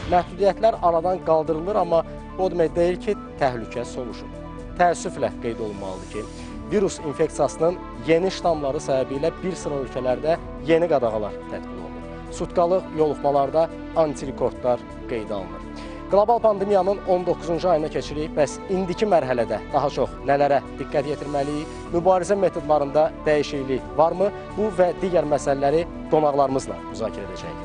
Məhdudiyyətlər aradan qaldırılır, amma o demək deyil ki, təhlükə sovuşur. Təəssüflə qeyd olunmalıdır ki, virus infeksiyasının yeni ştamları səbəbilə bir sıra ölkələrdə yeni qadağalar tətbiq olunur. Sutkalıq yoluxmalarda antirekordlar qeydə alınır. Qlobal pandemiyanın 19-cu ayına keçirik. Bəs indiki mərhələdə daha çox nələrə diqqət yetirməliyik? Mübarizə metodlarında dəyişiklik varmı? Bu və digər məsələləri qonaqlarımızla müzakirə edəcəyik.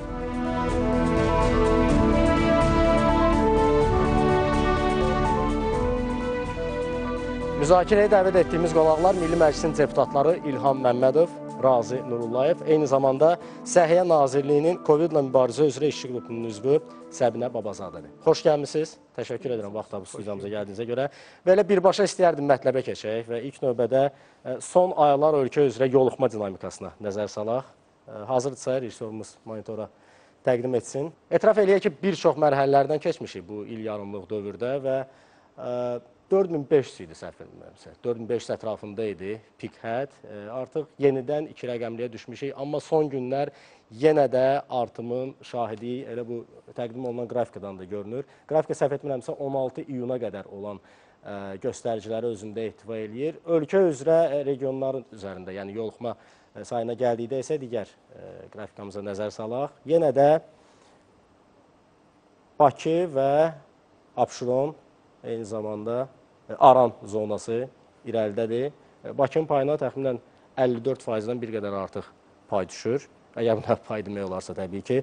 Müzakirəyə dəvət etdiyimiz qonaqlar Milli Məclisin deputatları İlham Məmmədov, Razi Nurullayev, eyni zamanda Səhiyyə Nazirliyinin COVID-la mübarizə üzrə işçi qrupunun üzvü Səbinə Babazadədir. Xoş gəlmişsiniz. Təşəkkür edirəm vaxt tapıb studiyamıza gəldiyinizə görə. Belə birbaşa istəyərdim mətləbə keçək və ilk növbədə son aylar ölkə üzrə yoluxma dinamikasına nəzər salaq. Hazırdırsa rejissorumuz monitora təqdim etsin. Etiraf eləyək ki, bir çox mərhələlərdən keçmişik bu il yarımlıq dövrdə və 4500 idi səhv etmirəmsə. 4500 ətrafında idi pik hədd. Artıq yenidən 2 rəqəmliyə düşmüşük, amma son günlər yenə də artımın şahidi elə bu təqdim olunan qrafikadan da görünür. Qrafika səhv etmirəmsə 16 iyuna qədər olan göstəriciləri özündə ehtiva eləyir. Ölkə üzrə regionların üzərində, yəni yoluxma sayına gəldikdə isə digər qrafikamıza nəzər salaq. Yenə də Bakı və Abşeron, eyni zamanda Aran zonası irəlidədir. Bakının payına təxminən 54%-dən bir qədər artıq pay düşür. Əgər buna pay demək olarsa təbii ki.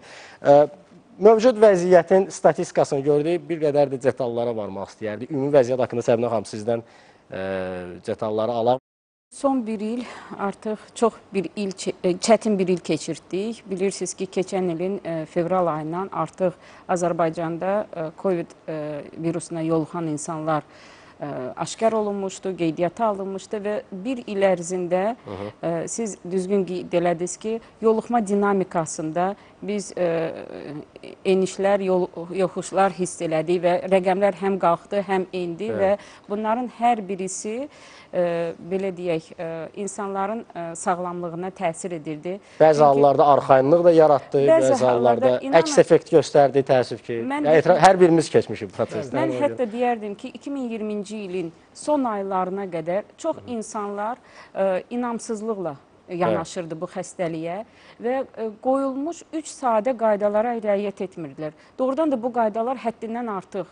Mövcud vəziyyətin statistikasını gördük, bir qədər də detallara varmaq istəyərdik. Ümumi vəziyyət haqqında Səbinə xanım sizdən detalları alaq. Son bir il artıq çox çətin bir il keçirdik. Bilirsiniz ki, keçən ilin fevral ayından artıq Azərbaycanda COVID virusuna yoluxan insanlar aşkar olunmuşdu, qeydiyyata alınmışdı və bir il ərzində siz düzgün qeyd elədiniz ki, yoluxma dinamikasında biz enişlər, yoxuşlar hiss elədik və rəqəmlər həm qalxdı, həm endi və bunların hər birisi belə deyək, insanların sağlamlığına təsir edirdi. Bəzi hallarda arxayınlıq da yaratdı, bəzi hallarda əks effekt göstərdi, təəssüf ki. Hər birimiz keçmişik bu prosesdən. Mən hətta deyərdim ki, 2020-ci ilin son aylarına qədər çox insanlar inamsızlıqla yanaşırdı bu xəstəliyə və qoyulmuş 3 sadə qaydalara riayət etmirdilər. Doğrudan da bu qaydalar həddindən artıq,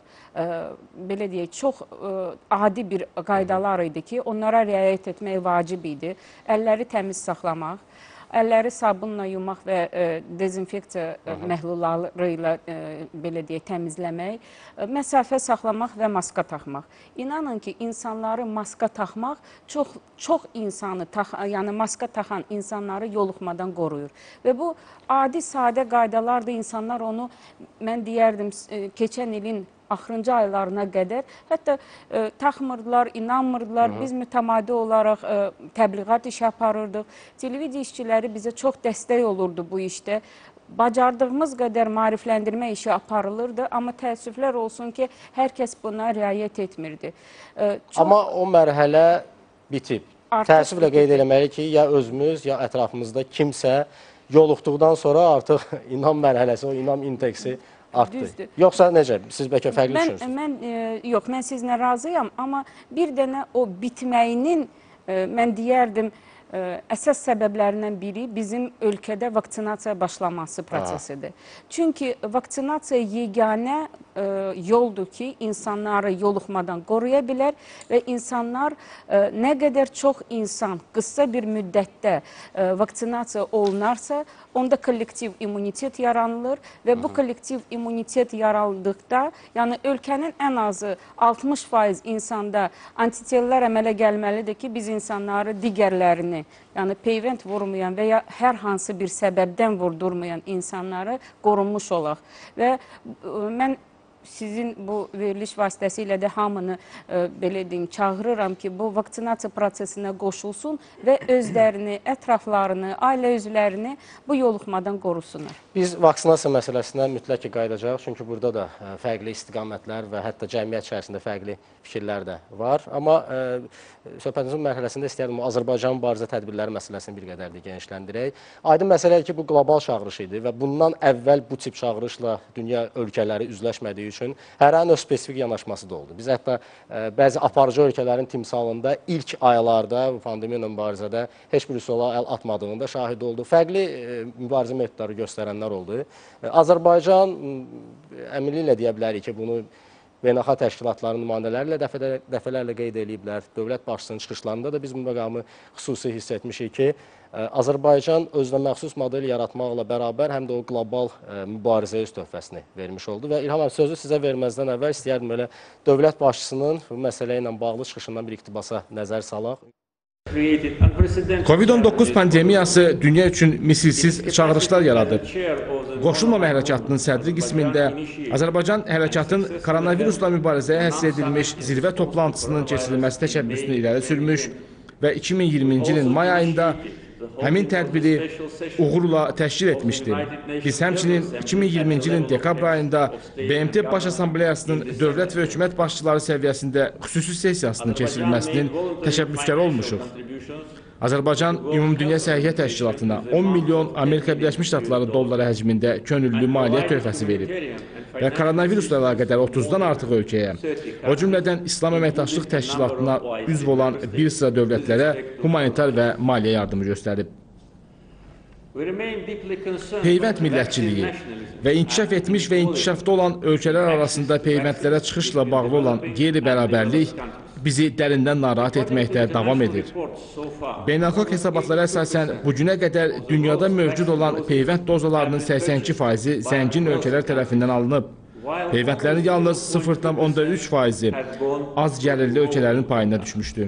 belə deyək, çox adi bir qaydalar idi ki, onlara riayət etmək vacib idi. Əlləri təmiz saxlamaq, əlləri sabunla yumaq və dezinfeksiya məhlulları ilə belə deyək, təmizləmək, məsafə saxlamaq və maska taxmaq. İnanın ki, insanları maska taxmaq çox insanı, yəni maska taxan insanları yoluxmadan qoruyur. Və bu adi, sadə qaydalardır. İnsanlar onu, mən deyərdim, keçən ilin axırıncı aylarına qədər hətta taxmırdılar, inanmırdılar. Biz mütəmadi olaraq təbliğat işi aparırdıq. Televiziya işçiləri bizə çox dəstək olurdu bu işdə. Bacardığımız qədər maarifləndirmə işi aparılırdı, amma təəssüflər olsun ki, hər kəs buna riayət etmirdi. Amma o mərhələ bitib. Təəssüflə qeyd eləməliyik ki, ya özümüz, ya ətrafımızda kimsə yoluxduqdan sonra artıq inam mərhələsi, o inam indeksi artdı. Düzdür. Yoxsa necə? Siz bəlkə fərqli düşünürsünüz? Yox, mən sizinlə razıyam, amma bir dənə o bitməyinin, mən deyərdim, əsas səbəblərindən biri bizim ölkədə vaksinasiya başlaması prosesidir. Çünki vaksinasiya yeganə yoldur ki, insanları yoluxmadan qoruya bilər və insanlar nə qədər çox insan qısa bir müddətdə vaksinasiya olunarsa, onda kollektiv immunitet yaranılır və bu kollektiv immunitet yarandıqda, yəni ölkənin ən azı 60% insanda antitellər əmələ gəlməlidir ki, biz insanları digərlərini, yəni peyvənd vurmayan və ya hər hansı bir səbəbdən vurdurmayan insanları qorunmuş olaq. Və mən sizin bu veriliş vasitəsilə də hamını belə deyim, çağırıram ki, bu vaksinasiya prosesinə qoşulsun və özlərini, ətraflarını, ailə üzvlərini bu yoluxmadan qorusunlar. Biz vaksinasiya məsələsinə mütləq ki, qayıdacağıq. Çünki burada da fərqli istiqamətlər və hətta cəmiyyət içərisində fərqli fikirlər də var. Amma söhbətimizin mərhələsində istəyərdim Azərbaycan mübarizə tədbirləri məsələsini bir qədər də genişləndirək. Aydın məsələdir ki, bu qlobal çağırış idi və bundan əvvəl bu tip çağırışla dünya ölkələri üzləşmədiyi üçün hər an öz spesifik yanaşması da oldu. Biz hətta bəzi aparıcı ölkələrin timsalında ilk aylarda pandemiya ilə mübarizədə heç bir üsula əl atmadığında şahid oldu. Fərqli mübarizə metodları göstərənlər oldu. Azərbaycan əminliklə deyə bilərik ki, bunu beynəlxalq təşkilatların nümayəndələri ilə dəfələrlə qeyd ediblər. Dövlət başçısının çıxışlarında da biz bu məqamı xüsusi hiss etmişik ki, Azərbaycan özünə məxsus model yaratmaqla bərabər həm də o qlobal mübarizəyə öz töhfəsini vermiş oldu. Və İlham abi, sözü sizə verməzdən əvvəl istəyərdim elə dövlət başçısının bu məsələ ilə bağlı çıxışından bir iqtibasa nəzər salaq. Covid-19 pandemiyası dünya üçün misilsiz çağırışlar yaradıb. Qoşulmama hərəkatının sədri qismində Azərbaycan hərəkatın koronavirusla mübarizəyə həsr edilmiş zirvə toplantısının keçirilməsi təşəbbüsünü irəli sürmüş və 2020-ci ilin may ayında həmin tədbiri uğurla təşkil etmişdi. Biz həmçinin 2020-ci ilin dekabr ayında BMT Baş Assambleyasının dövlət və hökumət başçıları səviyyəsində xüsusi sessiyasının keçirilməsinin təşəbbüskarı olmuşuq. Azərbaycan Ümumdünya Səhiyyə Təşkilatına 10 milyon Amerika Birləşmiş Ştatları dolları həcmində könüllü maliyyə töhfəsi verib və koronavirusla əlaqədar 30-dan artıq ölkəyə, o cümlədən İslam Əməkdaşlıq Təşkilatına üzv olan bir sıra dövlətlərə humanitar və maliyyə yardımı göstərib. Peyvənd millətçiliyi və inkişaf etmiş və inkişafda olan ölkələr arasında peyvəndlərə çıxışla bağlı olan qeyri-bərabərlik bizi dərindən narahat etməkdə davam edir. Beynəlxalq hesabatlara əsasən bu günə qədər dünyada mövcud olan peyvənd dozalarının 82%-i zəngin ölkələr tərəfindən alınıb. Peyvəndlərin yalnız 0,3%-i az gəlirli ölkələrin payına düşmüşdü.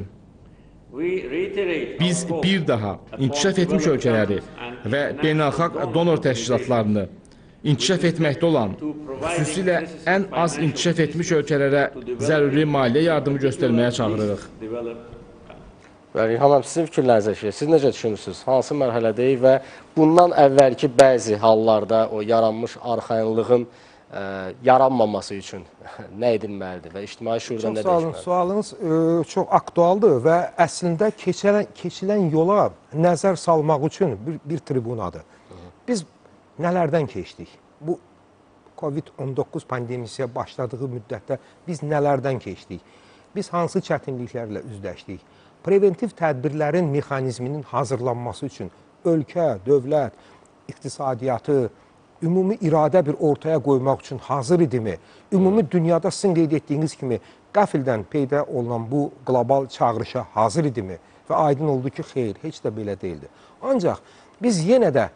Biz bir daha inkişaf etmiş ölkələri və beynəlxalq donor təşkilatlarını inkişaf etməkdə olan, xüsusilə ən az inkişaf etmiş ölkələrə zəruri maliyyə yardımı göstərməyə çağırırıq. İlham abi, sizin fikirlərinizə ki, siz necə düşünürsünüz? Hansı mərhələdəyik və bundan əvvəlki bəzi hallarda o yaranmış arxayınlığın yaranmaması üçün nə edilməlidir və ictimai şuurda nə dəyişməlidir? Sualınız çox aktualdır və əslində keçilən yola nəzər salmaq üçün bir tribunadır. Biz nələrdən keçdik? Bu Covid-19 pandemiyaya başladığı müddətdə biz nələrdən keçdik? Biz hansı çətinliklərlə üzləşdik? Preventiv tədbirlərin mexanizminin hazırlanması üçün ölkə, dövlət, iqtisadiyyatı, ümumi iradə bir ortaya qoymaq üçün hazır idimi? Ümumi dünyada sizin qeyd etdiyiniz kimi qəfildən peyda olunan bu qlobal çağırışa hazır idimi? Və aydın oldu ki, xeyr, heç də belə deyildi. Ancaq biz yenə də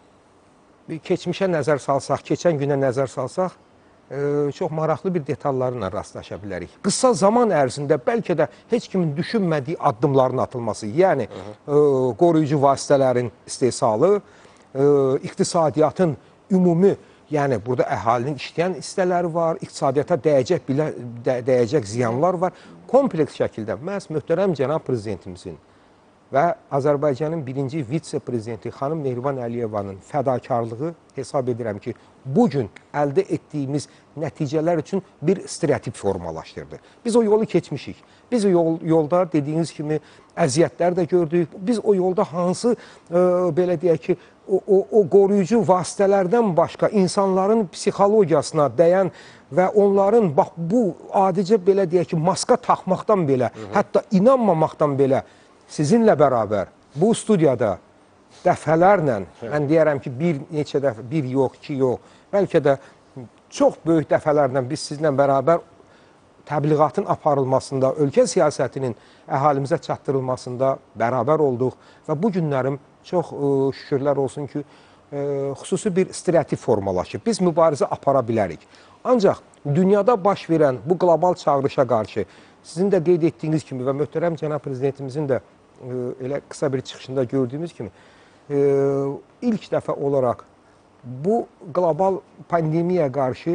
keçmişə nəzər salsaq, keçən günə nəzər salsaq, çox maraqlı bir detallarla rastlaşa bilərik. Qısa zaman ərzində bəlkə də heç kimin düşünmədiyi addımların atılması, yəni qoruyucu vasitələrin istehsalı, iqtisadiyyatın ümumi, yəni burada əhalinin işləyən hissələri var, iqtisadiyyata dəyəcək ziyanlar var. Kompleks şəkildə məhz möhtərəm cənab prezidentimizin və Azərbaycanın birinci vitse-prezidenti xanım Mehriban Əliyevanın fədakarlığı hesab edirəm ki, bugün əldə etdiyimiz nəticələr üçün bir stereotip formalaşdırdı. Biz o yolu keçmişik. Biz o yolda dediyiniz kimi əziyyətlər də gördük. Biz o yolda hansı, belə deyək ki, o qoruyucu vasitələrdən başqa insanların psixologiyasına dəyən və onların bax bu adicə belə deyək ki, maska taxmaqdan belə, hətta inanmamaqdan belə sizinlə bərabər bu studiyada dəfələrlə, mən deyərəm ki, bir neçə dəfə, bir yox, iki yox, bəlkə də çox böyük dəfələrlə biz sizinlə bərabər təbliğatın aparılmasında, ölkə siyasətinin əhalimizə çatdırılmasında bərabər olduq və bu günlərim çox şükürlər olsun ki, xüsusi bir stereotip formalaşıb. Biz mübarizə apara bilərik. Ancaq dünyada baş verən bu qlobal çağırışa qarşı sizin də qeyd etdiyiniz kimi və möhtərəm cənab prezidentimizin də elə qısa bir çıxışında gördüyümüz kimi ilk dəfə olaraq bu qlobal pandemiyaya qarşı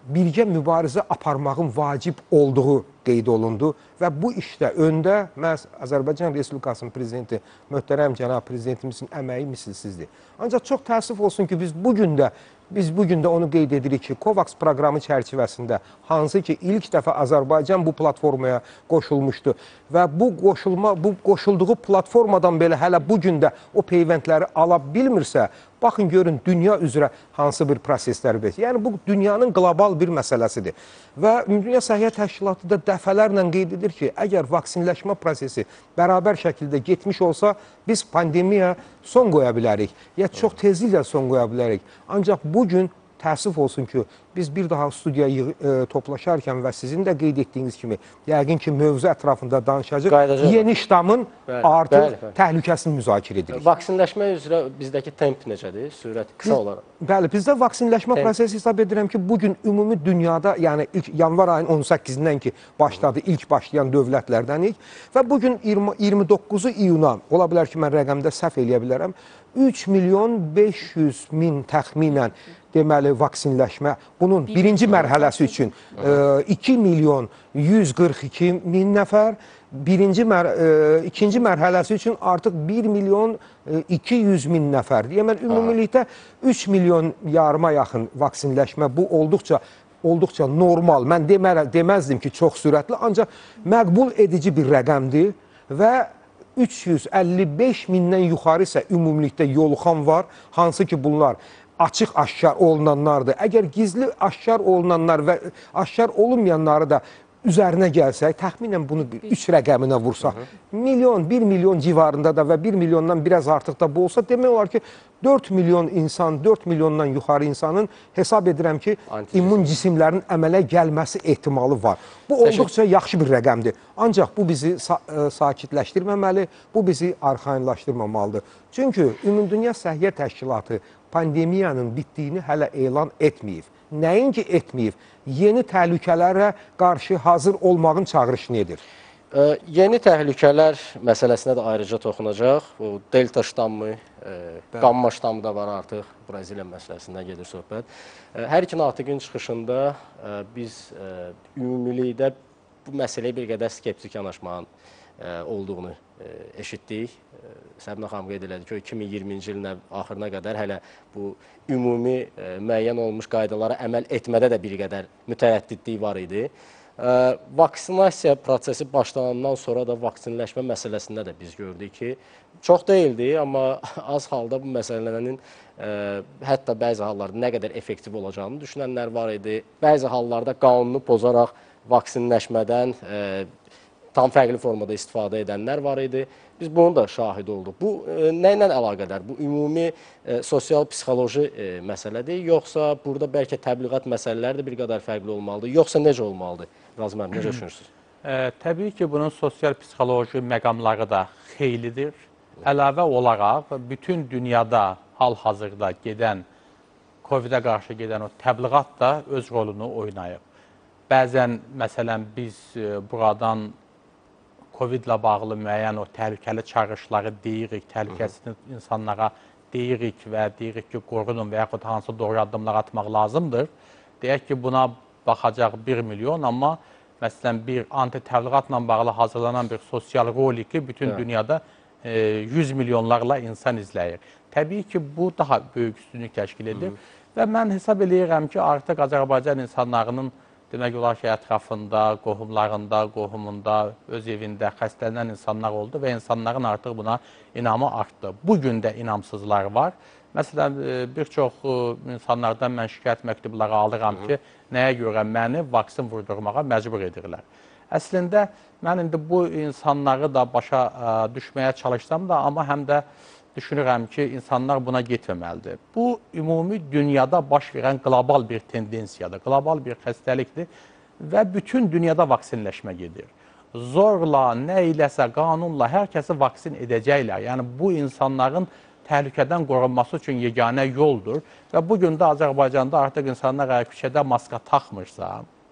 birgə mübarizə aparmağın vacib olduğu qeyd olundu və bu işdə öndə məhz Azərbaycan Respublikasının prezidenti, möhtərəm cənab prezidentimizin əməyi misilsizdir. Ancaq çox təəssüf olsun ki, biz bu gün də onu qeyd edirik ki, COVAX proqramı çərçivəsində hansı ki ilk dəfə Azərbaycan bu platformaya qoşulmuşdu və bu qoşulduğu platformadan belə hələ bu gün də o peyvəndləri ala bilmirsə, baxın görün dünya üzrə hansı bir proseslər verir. Yəni bu dünyanın qlobal bir məsələsidir. Və Ümumdünya Səhiyyə Təşkilatı da dəfələrlə qeyd edir ki, əgər vaksinləşmə prosesi bərabər şəkildə getmiş olsa, biz pandemiyaya son qoya bilərik. Ya çox tezliklə son qoya bilərik. Ancaq bugün təəssüf olsun ki, biz bir daha studiyaya toplaşarkən və sizin də qeyd etdiyiniz kimi, yəqin ki, mövzu ətrafında danışacaq, yeni ştamın artıq təhlükəsini müzakirə edirik. Vaksinləşmə üzrə bizdəki temp necədir, sürət qısa olaraq? Bəli, bizdə vaksinləşmə prosesi hesab edirəm ki, bugün ümumi dünyada, yəni ilk yanvar ayının 18-dən ki başladı, ilk başlayan dövlətlərdənik və bugün 29 iyuna, ola bilər ki, mən rəqəmdə səhv eləyə bilərəm, 3 milyon 500 min təxminən deməli vaksinləşmə, bunun birinci mərhələsi üçün 2 milyon 142 min nəfər, ikinci mərhələsi üçün artıq 1 milyon 200 min nəfər. Deyəmən, ümumilikdə 3 milyon yarıma yaxın vaksinləşmə, bu olduqca normal. Mən deməzdim ki, çox sürətli, ancaq məqbul edici bir rəqəmdir və 355 mindən yuxarı isə ümumilikdə yoluxan var, hansı ki bunlar açıq-aşkar olunanlardır. Əgər gizli aşkar olunanlar və aşkar olunmayanları da üzərinə gəlsək, təxminən bunu 3 rəqəminə vursaq, 1 milyon civarında da və 1 milyondan biraz artıq da bu olsa, demək olar ki, 4 milyon insan, 4 milyondan yuxarı insanın hesab edirəm ki, immun cisimlərin əmələ gəlməsi ehtimalı var. Bu olduqca yaxşı bir rəqəmdir. Ancaq bu bizi sakitləşdirməməli, bu bizi arxayınlaşdırmamalıdır. Çünki Ümumdünya Səhiyyə Təşkilatı pandemiyanın bitdiyini hələ elan etməyib. Nəinki etməyib, yeni təhlükələrə qarşı hazır olmağın çağırışını edir. Yeni təhlükələr məsələsinə də ayrıca toxunacaq. Bu delta ştammı, qamma ştammı da var artıq. Braziliya məsələsindən gedir söhbət. Hər iki natiqin çıxışında biz ümumilikdə bu məsələyə bir qədər skeptik yanaşmağın olduğunu eşitdik. Səbinə xanım qeyd elədi ki, 2020-ci ilin axırına qədər hələ bu ümumi müəyyən olmuş qaydalara əməl etmədə də bir qədər mütərəddidlik var idi. Vaksinasiya prosesi başlanandan sonra da vaksinləşmə məsələsində də biz gördük ki, çox deyildi, amma az halda bu məsələlərin hətta bəzi hallarda nə qədər effektiv olacağını düşünənlər var idi. Bəzi hallarda qanunu pozaraq vaksinləşmədən tam fərqli formada istifadə edənlər var idi. Biz bunun da şahid olduq. Bu nə ilə əlaqədar? Bu ümumi sosial-psixoloji məsələdir, yoxsa burada bəlkə təbliğat məsələləri də bir qədər fərqli olmalıdır, yoxsa necə olmalıdır? Razım müəllim, necə düşünürsünüz? Təbii ki, bunun sosial-psixoloji məqamları da xeylidir. Əlavə olaraq, bütün dünyada hal-hazırda gedən, COVID-ə qarşı gedən o təbliğat da öz rolunu oynayıb. Bəzən, məsələn, biz buradan COVID-la bağlı müəyyən o təhlükəli çağırışları deyirik, təhlükəsini insanlara deyirik və deyirik ki, qorunun və yaxud hansı doğru addımlar atmaq lazımdır. Deyək ki, buna baxacaq 1 milyon, amma məsələn, bir anti-təbliğatla bağlı hazırlanan bir sosial roliki bütün dünyada 100 milyonlarla insan izləyir. Təbii ki, bu daha böyük üstünlük təşkil edir və mən hesab edirəm ki, artıq Azərbaycan insanlarının demək olar ki, ətrafında, qohumunda, öz evində xəstələnən insanlar oldu və insanların artıq buna inamı artdı. Bugün də inamsızlar var. Məsələn, bir çox insanlardan mən şikayət məktubları alıram ki, nəyə görə məni vaksin vurdurmağa məcbur edirlər. Əslində, mən indi bu insanları da başa düşməyə çalışsam da, amma həm də düşünürəm ki, insanlar buna getməməlidir. Bu, ümumi dünyada baş verən qlobal bir tendensiyadır, qlobal bir xəstəlikdir və bütün dünyada vaksinləşmə gedir. Zorla, nə iləsə, qanunla hər kəsi vaksin edəcəklər. Yəni, bu insanların təhlükədən qorunması üçün yeganə yoldur və bugün də Azərbaycanda artıq insanlar əgər küçədə maska taxmırsa,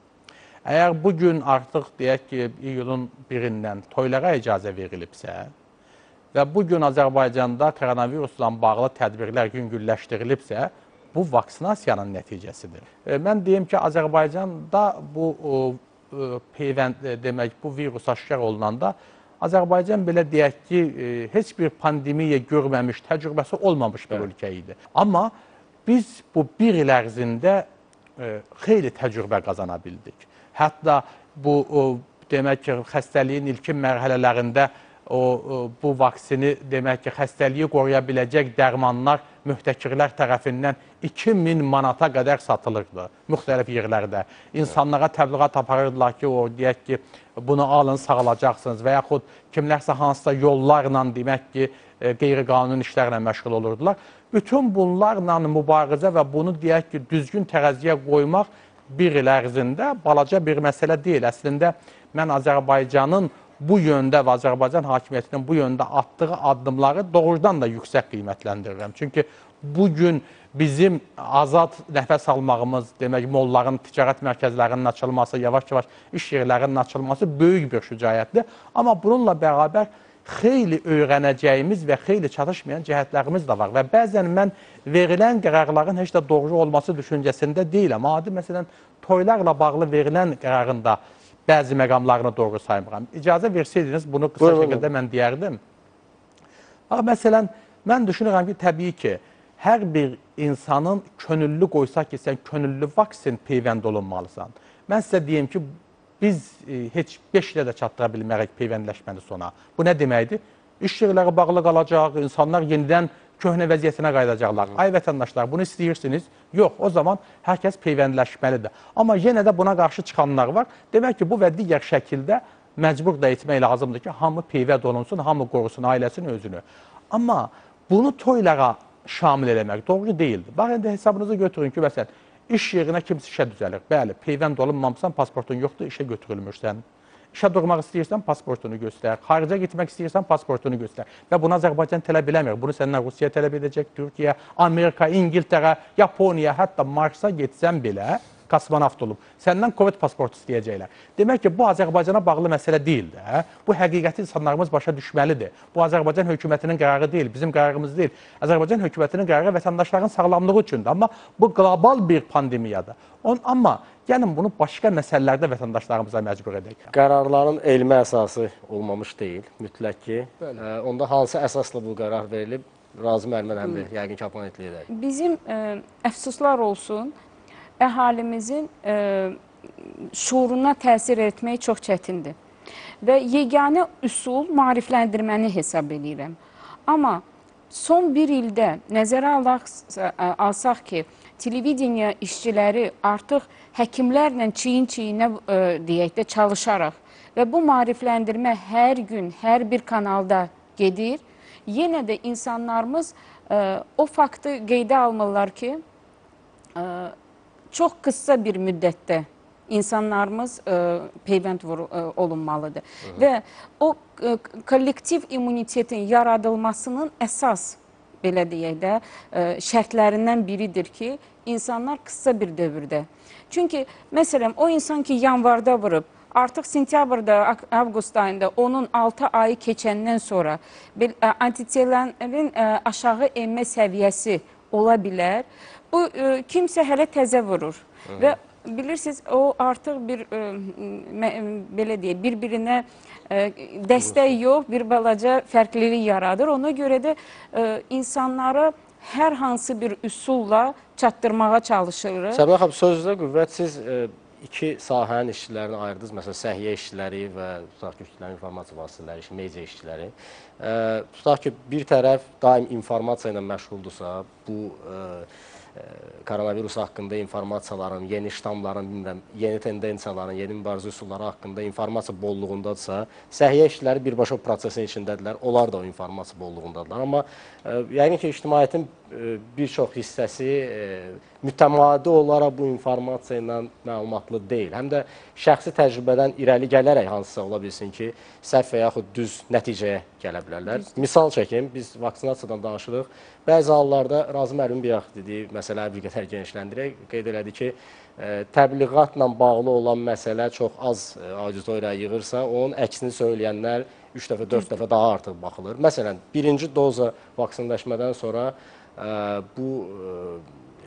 əgər bugün artıq, deyək ki, iyulun 1-dən toylara icazə verilibsə, və bugün Azərbaycanda koronavirusla bağlı tədbirlər yüngülləşdirilibsə, bu vaksinasiyanın nəticəsidir. Mən deyim ki, Azərbaycanda bu peyvənd demək, bu virus aşkar olunanda Azərbaycan belə deyək ki, heç bir pandemiya görməmiş, təcrübəsi olmamış bir ölkə idi. Amma biz bu bir il ərzində xeyli təcrübə qazana bildik. Hətta bu demək ki, xəstəliyin ilkin mərhələlərində bu vaksini demək ki, xəstəliyi qoruya biləcək dərmanlar mühtəkirlər tərəfindən 2000 manata qədər satılırdı müxtəlif yerlərdə. İnsanlara təbliğat aparırdılar ki, o deyək ki, bunu alın, sağalacaqsınız və yaxud kimlərsə hansısa yollarla demək ki, qeyri-qanuni işlərlə məşğul olurdular. Bütün bunlarla mübarizə və bunu deyək ki, düzgün tərəziyə qoymaq bir il ərzində balaca bir məsələ deyil. Əslində, mən Azərbaycanın bu yöndə və Azərbaycan hakimiyyətinin bu yöndə atdığı addımları doğrudan da yüksək qiymətləndirirəm. Çünki bugün bizim azad nəfəs almağımız, demək, molların, ticarət mərkəzlərinin açılması, yavaş-yavaş iş yerlərinin açılması böyük bir şücaətdir. Amma bununla bərabər xeyli öyrənəcəyimiz və xeyli çatışmayan cəhətlərimiz də var. Və bəzən mən verilən qərarların heç də doğru olması düşüncəsində deyiləm. Adi, məsələn, toylarla bağlı verilən qərarında bəzi məqamlarını doğru saymıram. İcazə versəydiniz, bunu qısa şəkildə mən deyərdim. Məsələn, mən düşünürəm ki, təbii ki, hər bir insanın könüllü qoysaq ki, sən könüllü vaksin peyvənd olunmalısan. Mən sizə deyim ki, biz heç 5 ilə də çatdıra bilmərək peyvəndləşməni sona. Bu nə deməkdir? İş yerləri bağlı qalacaq, insanlar yenidən köhnə vəziyyətinə qayıdacaqlar. Ay vətəndaşlar, bunu istəyirsiniz? Yox, o zaman hər kəs peyvəndləşməlidir. Amma yenə də buna qarşı çıxanlar var. Demək ki, bu və digər şəkildə məcbur da etmək lazımdır ki, hamı peyvənd olunsun, hamı qorusun ailəsini, özünü. Amma bunu toylara şamil eləmək doğru deyildir. Bax, indi hesabınızı götürün ki, məsələn, iş yerinə kimsə işə düzəlir. Bəli, peyvənd olunmamısan, pasportun yoxdur, işə götürülmürsən. İşə durmaq istəyirsən, pasportunu göstər. Xaricə getmək istəyirsən, pasportunu göstər. Və bunu Azərbaycan tələb eləmir. Bunu səndən Rusiya tələb edəcək, Türkiyə, Amerika, İngiltərə, Yaponiya, hətta Marsa getsən belə, kosmonavt olub. Səndən COVID pasportu istəyəcəklər. Demək ki, bu Azərbaycana bağlı məsələ deyildir. Bu həqiqəti insanlarımız başa düşməlidir. Bu Azərbaycan hökumətinin qərarı deyil, bizim qərarımız deyil. Azərbaycan hökumətinin qərarı vətəndaşların sağlamlığı üçündür. Amma bu qlobal bir pandemiyadır. Amma gəlin bunu başqa məsələlərdə vətəndaşlarımıza məcbur edək. Qərarların elmi əsası olmamış deyil, mütləq ki. Onda hansı əsasla bu qərar verilib? Razı müəllimə həm də yəqin ki, abunətli edək. Bizim əfsuslar olsun, əhalimizin şuuruna təsir etmək çox çətindir. Və yeganə üsul maarifləndirməni hesab edirəm. Amma son bir ildə nəzərə alsaq ki, televiziya işçiləri artıq həkimlərlə çiyin-çiyinə deyək də çalışaraq və bu maarifləndirmə hər gün, hər bir kanalda gedir, yenə də insanlarımız o faktı qeydə almalılar ki, çox qısa bir müddətdə insanlarımız peyvənd olunmalıdır. Və o kollektiv immunitetin yaradılmasının əsas, belə deyək də, şərtlərindən biridir ki, insanlar qısa bir dövrdə. Çünki, məsələn, o insan ki, yanvarda vurub, artıq sentyabrda, avqust ayında onun 6 ayı keçəndən sonra antitelerin aşağı enmə səviyyəsi ola bilər. Bu, kimsə hələ təzə vurur və bilirsiniz, o artıq bir, belə deyək, bir-birinə dəstək yox, bir balaca fərqlilik yaradır. Ona görə də insanlara hər hansı bir üsulla çatdırmağa çalışırıq. Səbinə xanım, sözünüzə qüvvət, siz iki sahənin işçilərini ayırdınız. Məsələn, səhiyyə işçiləri və tutaq ki, informasiya vasitələri, media işçiləri. Tutaq ki, bir tərəf daim informasiya ilə məşğuldursa, bu koronavirus haqqında informasiyaların, yeni ştamların, bilmirəm, yeni tendensiyaların, yeni mübarizə üsulları haqqında informasiya bolluğundadırsa, səhiyyə işçiləri birbaşa prosesin içindədirlər, onlar da o informasiya bolluğundadırlar. Amma yəqin ki, ictimaiyyətin bir çox hissəsi mütəmadi olaraq bu informasiya ilə məlumatlı deyil. Həm də şəxsi təcrübədən irəli gələrək hansısa ola bilsin ki, səhv və yaxud düz nəticəyə gələ bilərlər. Misal çəkim, biz vaksinasiyadan danışırıq. Bəzi hallarda Razı müəllim bir yaxud dediyi məsələləri bir qədər genişləndirək, qeyd elədi ki, təbliğatla bağlı olan məsələ çox az auditoriyaya yığırsa, onun əksini söyləyənlər 3 dəfə, 4 dəfə daha artıq baxılır. Məsələn, birinci doza vaksinləşmədən sonra bu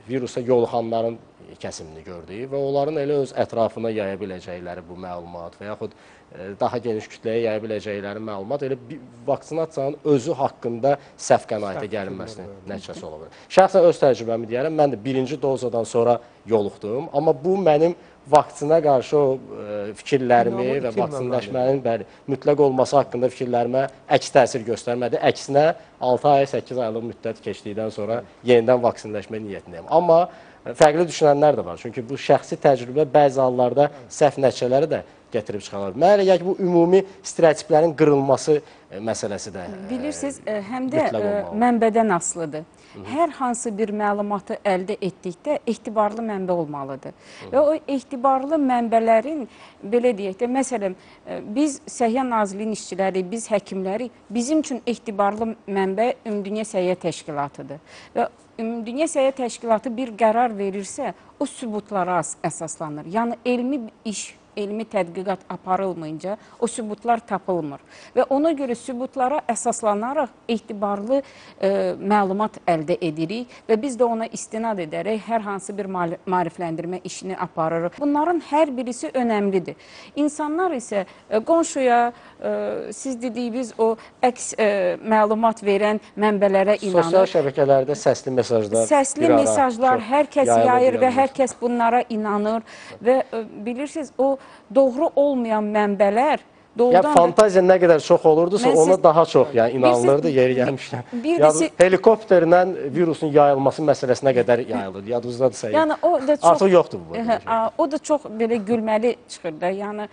virusa yoluxanların kəsimini gördük və onların elə öz ətrafına yaya biləcəkləri bu məlumat və yaxud daha geniş kütləyə yaya biləcəkləri məlumat elə vaksinasiyanın özü haqqında səhv qənaətə gəlinməsinin nəticəsi ola bilər. Şəxsən öz təcrübəmi deyərəm, mən də birinci dozadan sonra yoluxdum, amma bu mənim vaksinə qarşı o fikirlərimi və vaksinləşmənin mütləq olması haqqında fikirlərimə əks təsir göstərmədi. Əksinə 6 ay, 8 aylıq müddət keçdikdən sonra yenidən vaksinləşmə niyyətindəyim. Amma fərqli düşünənlər də var. Çünki bu şəxsi təcrübə bəzi hallarda səhv nəticələri də gətirib çıxarır. Mənə elə gəlir ki, bu ümumi stereotiplərin qırılması məsələsi də bilirsiniz, həm də mənbədən asılıdır. Hər hansı bir məlumatı əldə etdikdə etibarlı mənbə olmalıdır. Və o etibarlı mənbələrin, belə deyək də, məsələn, biz Səhiyyə Nazirliyinin işçiləri, biz həkimləri, bizim üçün etibarlı mənbə Ümumdünya Səhiyyə Təşkilatıdır. Və Ümumdünya Səhiyyə Təşkilatı bir qərar verirsə, o sübutlara əsaslanır. Yəni, elmi iş, elmi tədqiqat aparılmayınca o sübutlar tapılmır. Və ona görə sübutlara əsaslanaraq etibarlı məlumat əldə edirik və biz də ona istinad edərək hər hansı bir maarifləndirmə işini aparırıq. Bunların hər birisi önəmlidir. İnsanlar isə qonşuya, siz dediyiniz o əks məlumat verən mənbələrə inanır. Sosial şəbəkələrdə səsli mesajlar, səsli mesajlar hər kəs yayır və hər kəs bunlara inanır və bilirsiniz, o doğru olmayan mənbələr doğrudan... Fantaziya nə qədər çox olurdusa, ona daha çox inanılırdı yeri gəlmişdən. Helikopterlə virusun yayılması məsələsinə qədər yayılır. Yadınızdadırsa, artıq yoxdur bu. O da çox belə gülməli çıxır da. Yəni,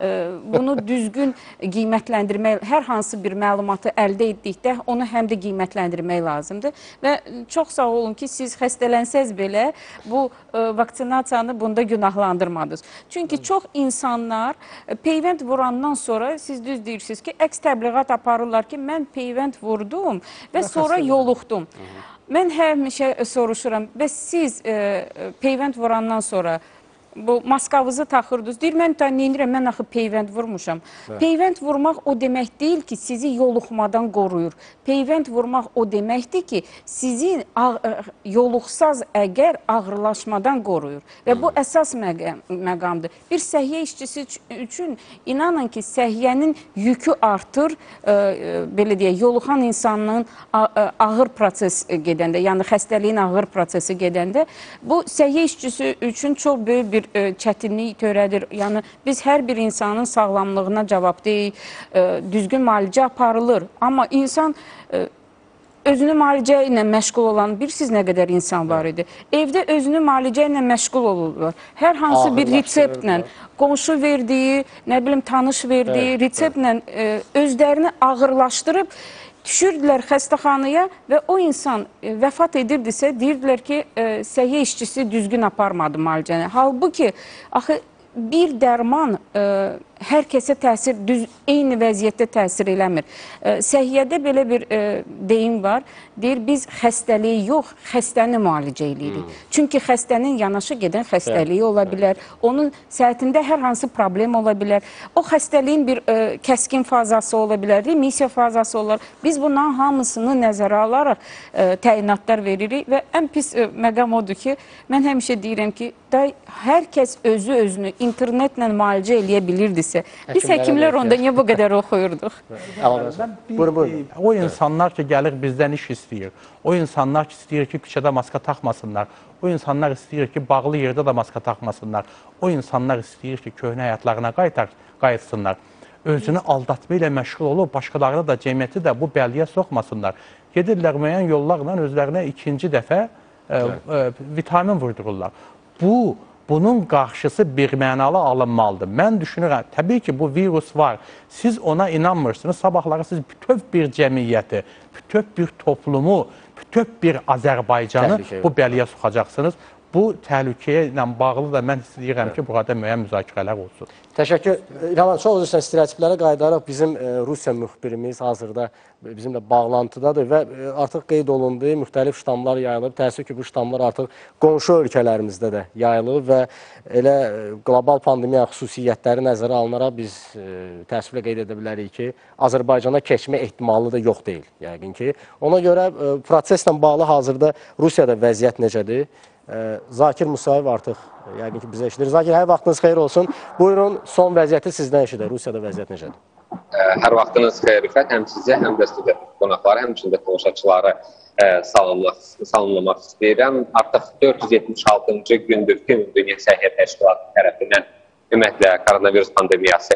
bunu düzgün qiymətləndirmək, hər hansı bir məlumatı əldə etdikdə onu həm də qiymətləndirmək lazımdır. Və çox sağ olun ki, siz xəstələnsəz belə bu vaksinasiyanı bunda günahlandırmadınız. Çünki çox insanlar peyvənd vurandan sonra siz düz deyirsiniz ki, əks təbliğat aparırlar ki, mən peyvənd vurdum və sonra yoluxdum. Mən həmişə soruşuram, və siz peyvənd vurandan sonra bu maskavızı taxırdınız. Deyir, mən neyinirəm, mən axı peyvənd vurmuşam. Peyvənd vurmaq o demək deyil ki, sizi yoluxmadan qoruyur. Peyvənd vurmaq o deməkdir ki, sizi yoluxsaz əgər ağırlaşmadan qoruyur. Və bu əsas məqamdır. Bir səhiyyə işçisi üçün inanın ki, səhiyyənin yükü artır, belə deyək, yoluxan insanın ağır proses gedəndə, yəni xəstəliyin ağır prosesi gedəndə, bu səhiyyə işçisi üçün çox böyük bir çətinlik törədir. Yəni, biz hər bir insanın sağlamlığına cavabdeyik, düzgün müalicə aparılır. Amma insan özünü müalicə ilə məşğul olan, bilirsiniz nə qədər insan var idi. Evdə özünü müalicə ilə məşğul olurlar. Hər hansı bir reseptlə, qonşu verdiyi, nə bilim, tanış verdiyi reseptlə özlərini ağırlaşdırıb, düşürdülər xəstəxanaya və o insan vəfat edirdisə, deyirdilər ki, səhiyyə işçisi düzgün aparmadı müalicəni. Halbuki, axı, bir dərman hər kəsə təsir, eyni vəziyyətdə təsir eləmir. Səhiyyədə belə bir deyim var, deyir, biz xəstəliyi yox, xəstəni müalicə eləyirik. Çünki xəstənin yanaşı gedən xəstəliyi ola bilər, onun səhətində hər hansı problem ola bilər, o xəstəliyin bir kəskin fazası ola bilər, remisiya fazası olar. Biz bundan hamısını nəzərə alaraq təyinatlar veririk və ən pis məqam odur ki, mən həmişə deyirəm ki, hər kəs özünü internetlə müalicə eləyə bilirdisə, biz həkimlər onda niyə bu qədər oxuyurduq? O insanlar ki, gəlir bizdən iş istəyir, o insanlar ki, istəyir ki, küçədə maska taxmasınlar, o insanlar istəyir ki, bağlı yerdə də maska taxmasınlar, o insanlar istəyir ki, köhnə həyatlarına qayıtsınlar, özünü aldatma ilə məşğul olub, başqalarına da, cəmiyyəti də bu bəlliyə soxmasınlar. Gedirlər müəyyən yollarla özlərinə ikinci dəfə vitamin vurdururlar. Bunun qarşısı birmənalı alınmalıdır. Mən düşünürəm, təbii ki, bu virus var. Siz ona inanmırsınız, sabahları siz bütöv bir cəmiyyəti, bütöv bir toplumu, bütöv bir Azərbaycanı bu bəliyə soxacaqsınız. Bu təhlükəyə ilə bağlı da mən istəyirəm ki, burada müəyyən müzakirələr olsun. Təşəkkür. İlham, çox üzrə stereotiplərə qayıdaraq bizim Rusiya müxbirimiz hazırda bizimlə bağlantıdadır və artıq qeyd olundu, müxtəlif ştamlar yayılıb. Təəssüf ki, bu ştamlar artıq qonşu ölkələrimizdə də yayılıb və elə qlobal pandemiya xüsusiyyətləri nəzərə alınaraq biz təəssüflə qeyd edə bilərik ki, Azərbaycana keçmə ehtimalı da yox deyil, yəqin ki. Ona görə proseslə bağlı hazırda Rusiyada vəziyyət necədir? Zakir Musayev artıq yəqin ki bizə eşidir. Zakir, hər vaxtınız xeyir olsun. Buyurun, son vəziyyəti sizdən eşidək. Rusiyada vəziyyət necədir? Hər vaxtınız xeyir Rüfət, həm sizə, həm də studiya qonaqları, həmçinin də tamaşaçıları salamlamaq istəyirəm. Artıq 476-cı gündür ki, Dünya Səhiyyə Təşkilatı tərəfindən ümumiyyətlə koronavirus pandemiyası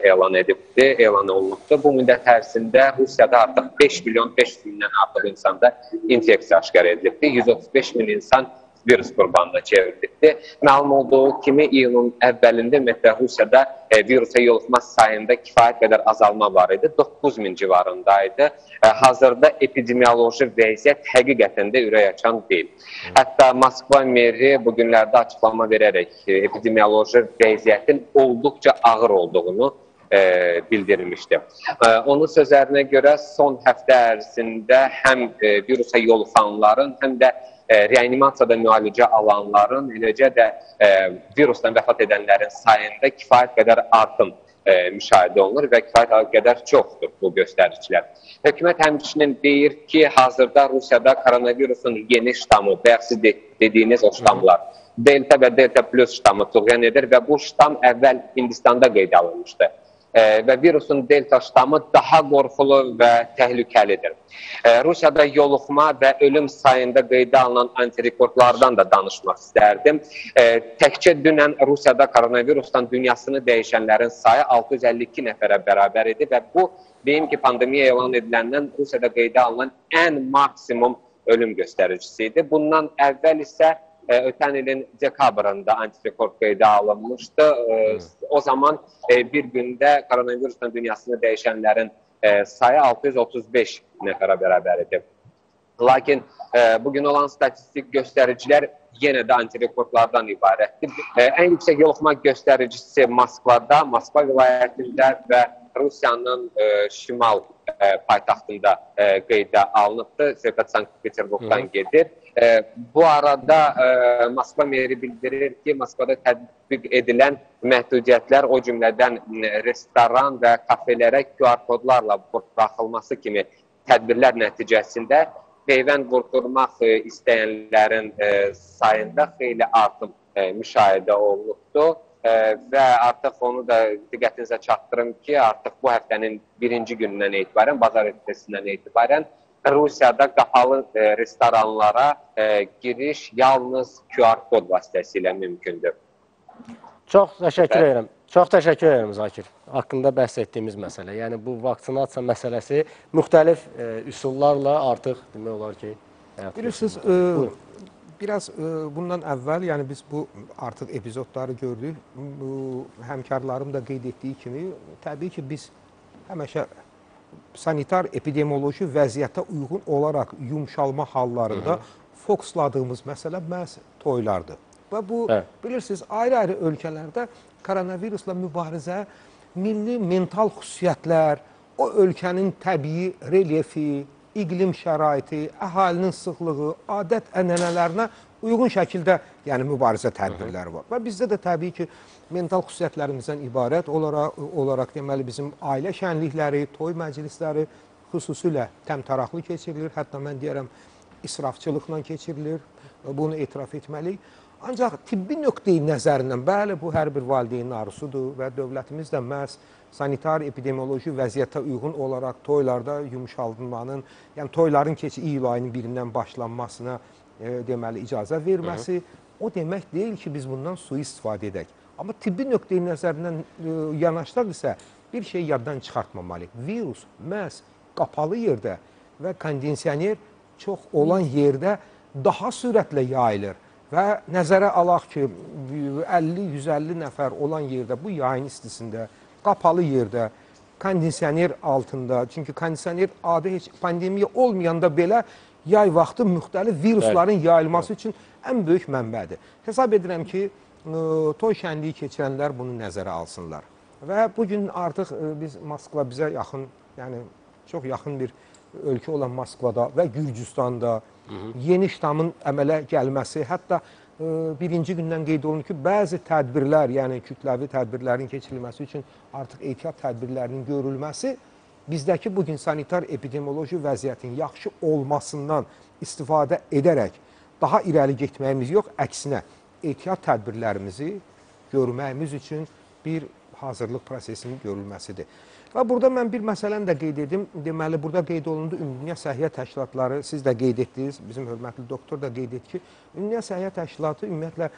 elan olunubdur. Bu müddət ərzində Rusiyada artıq 5 milyon 500 mindən artıq insanda infeksiya aşkar edilibdir. 135 min insan virus qurbanına çevrilibdir. Məlum olduğu kimi iyunun əvvəlində ümumiyyətlə Rusiyada virusa yoluxma sayında kifayət qədər azalma var idi. 9 min civarındaydı. Hazırda epidemioloji vəziyyət həqiqətən də ürək açan deyil. Hətta Moskva meri bu günlərdə açıqlama verərək epidemioloji vəziyyətin olduqca ağır olduğunu bildirmişdi. Onun sözlərinə görə son həftə ərzində həm virusa yoluxanların, həm də reanimasiyada müalicə alanların, eləcə də virusdan vəfat edənlərin sayında kifayət qədər artım müşahidə olunur və kifayət qədər çoxdur bu göstəricilər. Hökumət həmçinin deyir ki, hazırda Rusiyada koronavirusun yeni ştamı, və siz dediyiniz o ştamlar, Delta və Delta Plus ştamı tuğyan edir və bu ştam əvvəl Hindistanda qeydə alınmışdı. Və virusun delta ştamı daha qorxulu və təhlükəlidir. Rusiyada yoluxma və ölüm sayında qeydə alınan antirekordlardan da danışmaq istərdim. Təkcə dünən Rusiyada koronavirusdan dünyasını dəyişənlərin sayı 652 nəfərə bərabər idi və bu, deyim ki, pandemiya elan ediləndən Rusiyada qeydə alınan ən maksimum ölüm göstəricisi idi. Bundan əvvəl isə ötən ilin dekabrında antirekord qeydə alınmışdı. O zaman bir gündə koronavirusdan dünyasını dəyişənlərin sayı 635 nəfərə bərabər idi. Lakin bugün olan statistik göstəricilər yenə də antirekordlardan ibarətdir. Ən yüksək yoluxma göstəricisi Moskvada, Moskva vilayətində və Rusiyanın şimal paytaxtında qeydə alınıbdır. Söhbət Sankt-Peterburqdan gedir. Bu arada Moskva meri bildirir ki, Moskvada tətbiq edilən məhdudiyyətlər, o cümlədən restoran və kafelərə QR kodlarla buraxılması kimi tədbirlər nəticəsində peyvənd qurdurmaq istəyənlərin sayında xeyli artım müşahidə olunubdur. Və artıq onu da diqqətinizə çatdırım ki, artıq bu həftənin birinci günündən etibarən, bazar ertəsindən etibarən Rusiyada qapalı restoranlara giriş yalnız QR kod vasitəsilə mümkündür. Çox təşəkkür edirəm. Çox təşəkkür edirəm Zakir. Haqqında bəhs etdiyimiz məsələ. Yəni bu vaksinasiya məsələsi müxtəlif üsullarla artıq demək olar ki, bilirsiniz, biraz bundan əvvəl, yəni biz bu artıq epizodları gördük. Həmkarlarım da qeyd etdiyi kimi, təbii ki, biz həmişə sanitar epidemioloji vəziyyətə uyğun olaraq yumşalma hallarında fokusladığımız məsələ məhz toylardır. Və bu, bilirsiniz, ayrı-ayrı ölkələrdə koronavirusla mübarizə, milli mental xüsusiyyətlər, o ölkənin təbii relyefi, iqlim şəraiti, əhalinin sıxlığı, adət-ənənələrinə uyğun şəkildə mübarizə tədbirləri var. Və bizdə də təbii ki, mental xüsusiyyətlərimizdən ibarət olaraq deməli bizim ailə şənlikləri, toy məclisləri xüsusilə təmtəraqlı keçirilir. Hətta mən deyərəm, israfçılıqla keçirilir. Bunu etiraf etməliyik. Ancaq tibbi nöqteyi nəzərindən, bəli, bu hər bir valideynin arzusudur və dövlətimiz də məhz sanitar epidemioloji vəziyyətə uyğun olaraq toylarda yumşaldılmanın, yəni toyların iyul ayının birindən başlanmasına deməli icazə verməsi o demək deyil ki, biz bundan sui-istifadə edək. Amma tibbi nöqteyi nəzərindən yanaşdaq isə bir şey yaddan çıxartmamalıyıq. Virus məhz qapalı yerdə və kondisioner çox olan yerdə daha sürətlə yayılır. Və nəzərə alaq ki, 50-150 nəfər olan yerdə, bu yayın istisində, qapalı yerdə, kondisioner altında, çünki kondisioner adi heç pandemiya olmayanda belə yay vaxtı müxtəlif virusların yayılması üçün ən böyük mənbədir. Hesab edirəm ki, toy şənliyi keçirənlər bunu nəzərə alsınlar. Və bugün artıq biz Moskva bizə yaxın, yəni çox yaxın bir ölkə olan Moskvada və Gürcüstanda yeni ştamın əmələ gəlməsi, hətta birinci gündən qeyd olunur ki, bəzi tədbirlər, yəni kütləvi tədbirlərin keçirilməsi üçün artıq ehtiyat tədbirlərinin görülməsi bizdəki bugün sanitar epidemioloji vəziyyətin yaxşı olmasından istifadə edərək daha irəli getməyimiz yox, əksinə ehtiyat tədbirlərimizi görməyimiz üçün bir hazırlıq prosesinin görülməsidir. Və burada mən bir məsələni də qeyd edim. Deməli, burada qeyd olundu Ümumdünya Səhiyyə Təşkilatları, siz də qeyd etdiniz, bizim hörmətli doktor da qeyd etdi ki, Ümumdünya Səhiyyə Təşkilatı ümumiyyətlə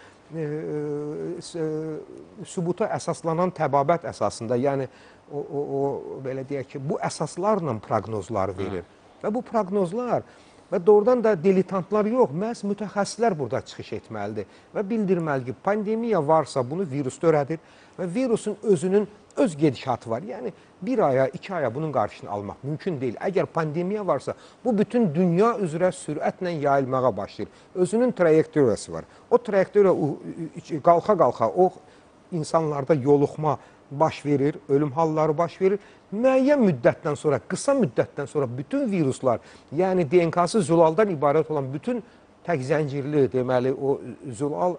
sübuta əsaslanan təbabət əsasında, yəni belə deyək ki, bu əsaslarla proqnozları verir. Və bu proqnozlar və doğrudan da diletantlar yox, məhz mütəxəssislər burada çıxış etməlidir və bildirməli ki, pandemiya varsa bunu virus törədir və virusun özünün öz gedişatı var. Yəni, bir aya, 2 aya bunun qarşısını almaq mümkün deyil. Əgər pandemiya varsa, bu bütün dünya üzrə sürətlə yayılmağa başlayır. Özünün trayektoriyası var. O trayektoriya qalxa-qalxa, o insanlarda yoluxma baş verir, ölüm halları baş verir. Müəyyən müddətdən sonra, qısa müddətdən sonra bütün viruslar, yəni DNK-sı zülaldan ibarət olan bütün tək zəncirli, deməli, o zülal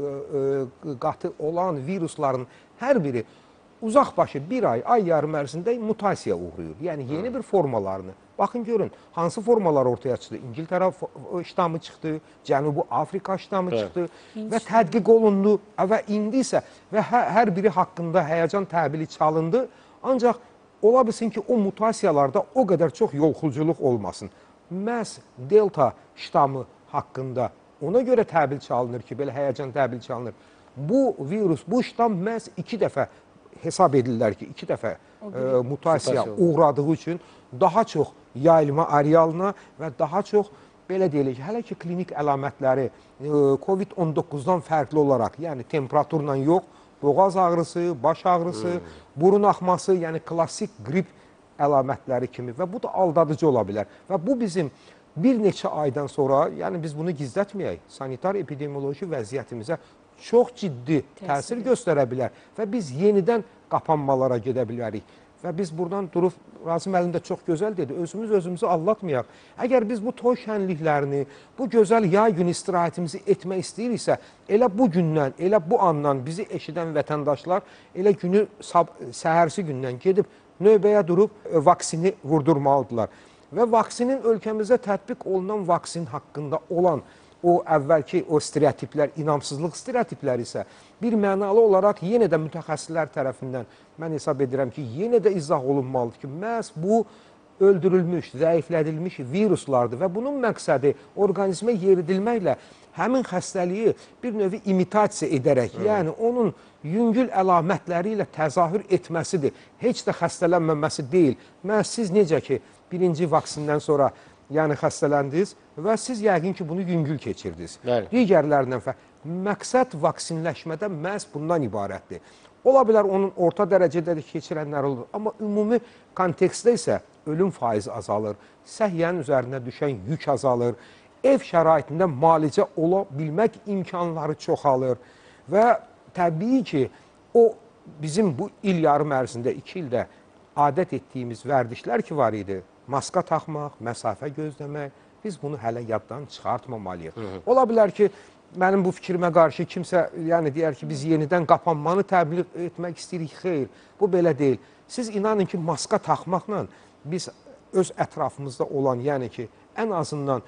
qatı olan virusların hər biri uzaqbaşı bir ay yarım ərzində mutasiyaya uğrayır. Yəni, yeni bir formalarını. Baxın, görün, hansı formalar ortaya çıxdı? İngiltərə ştamı çıxdı, Cənubi Afrika ştamı çıxdı və tədqiq olundu və indi isə və hər biri haqqında həyəcan təbili çalındı. Ancaq ola bilsin ki, o mutasiyalarda o qədər çox yolxulculuq olmasın. Məhz Delta ştamı haqqında ona görə təbil çalınır ki, belə həyəcan təbil çalınır. Bu virus, bu ştam məhz 2 dəfə hesab edirlər ki, 2 dəfə mutasiyaya uğradığı üçün daha çox yayılma arealına və daha çox, belə deyilik, hələ ki, klinik əlamətləri COVID-19-dan fərqli olaraq, yəni temperaturla yox, boğaz ağrısı, baş ağrısı, burun axması, yəni klassik qrip əlamətləri kimi və bu da aldadıcı ola bilər. Və bu bizim bir neçə aydan sonra, yəni biz bunu gizlətməyək, sanitar epidemioloji vəziyyətimizə çox ciddi təsir göstərə bilər və biz yenidən qapanmalara gedə bilərik. Və biz buradan durub, Razım əlində çox gözəl dedi, özümüzü allatmayaq. Əgər biz bu toy şənliklərini, bu gözəl yay günü istirahətimizi etmək istəyiriksə, elə bu gündən, elə bu andan bizi eşidən vətəndaşlar elə günü səhərsi gündən gedib növbəyə durub vaksini vurdurmalıdırlar. Və vaksinin ölkəmizdə tətbiq olunan vaksin haqqında olan o əvvəlki o stereotiplər, inamsızlıq stereotipləri isə bir mənalı olaraq yenə də mütəxəssislər tərəfindən mən hesab edirəm ki, yenə də izah olunmalıdır ki, məhz bu öldürülmüş, zəiflədilmiş viruslardır və bunun məqsədi orqanizmə yeridilməklə həmin xəstəliyi bir növ imitasiya edərək, yəni onun yüngül əlamətləri ilə təzahür etməsidir. Heç də xəstələnməməsi deyil. Məhz siz necə ki, birinci vaksindən sonra yəni xəstələndiniz və siz yəqin ki, bunu yüngül keçirdiniz. Digərlərindən məqsəd vaksinləşmədə məhz bundan ibarətdir. Ola bilər onun orta dərəcədə də keçirənlər olur, amma ümumi kontekstdə isə ölüm faizi azalır, səhiyyənin üzərində düşən yük azalır, ev şəraitində müalicə ola bilmək imkanları çoxalır və təbii ki, o bizim bu il yarım ərzində, 2 ildə adət etdiyimiz vərdişlər ki var idi, maska taxmaq, məsafə gözləmək, biz bunu hələ yaddan çıxartmamalıyıq. Ola bilər ki, mənim bu fikrimə qarşı kimsə yəni deyər ki, biz yenidən qapanmanı təbliğ etmək istəyirik. Xeyr, bu belə deyil. Siz inanın ki, maska taxmaqla biz öz ətrafımızda olan, yəni ki, ən azından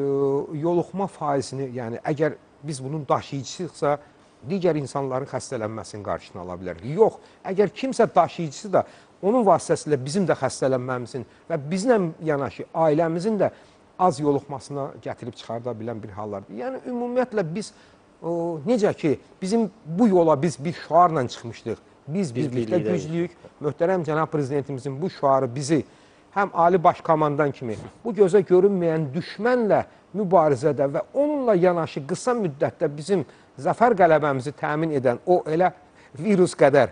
yoluxma faizini, yəni əgər biz bunun daşıyıcısıqsa, digər insanların xəstələnməsinin qarşısını ala bilər. Yox, əgər kimsə daşıyıcısı da onun vasitəsilə bizim də xəstələnməmizin və bizlə yanaşı ailəmizin də az yoluxmasına gətirib çıxarda bilən bir hallardır. Yəni, ümumiyyətlə biz necə ki, bizim bu yola biz bir şüarla çıxmışdıq. Biz birlikdə güclüyük. Möhtərəm cənab prezidentimizin bu şüarı bizi həm Ali Baş Komandan kimi bu gözə görünməyən düşmənlə mübarizədə və onunla yanaşı qısa müddətdə bizim zəfər qələbəmizi təmin edən o elə virus qədər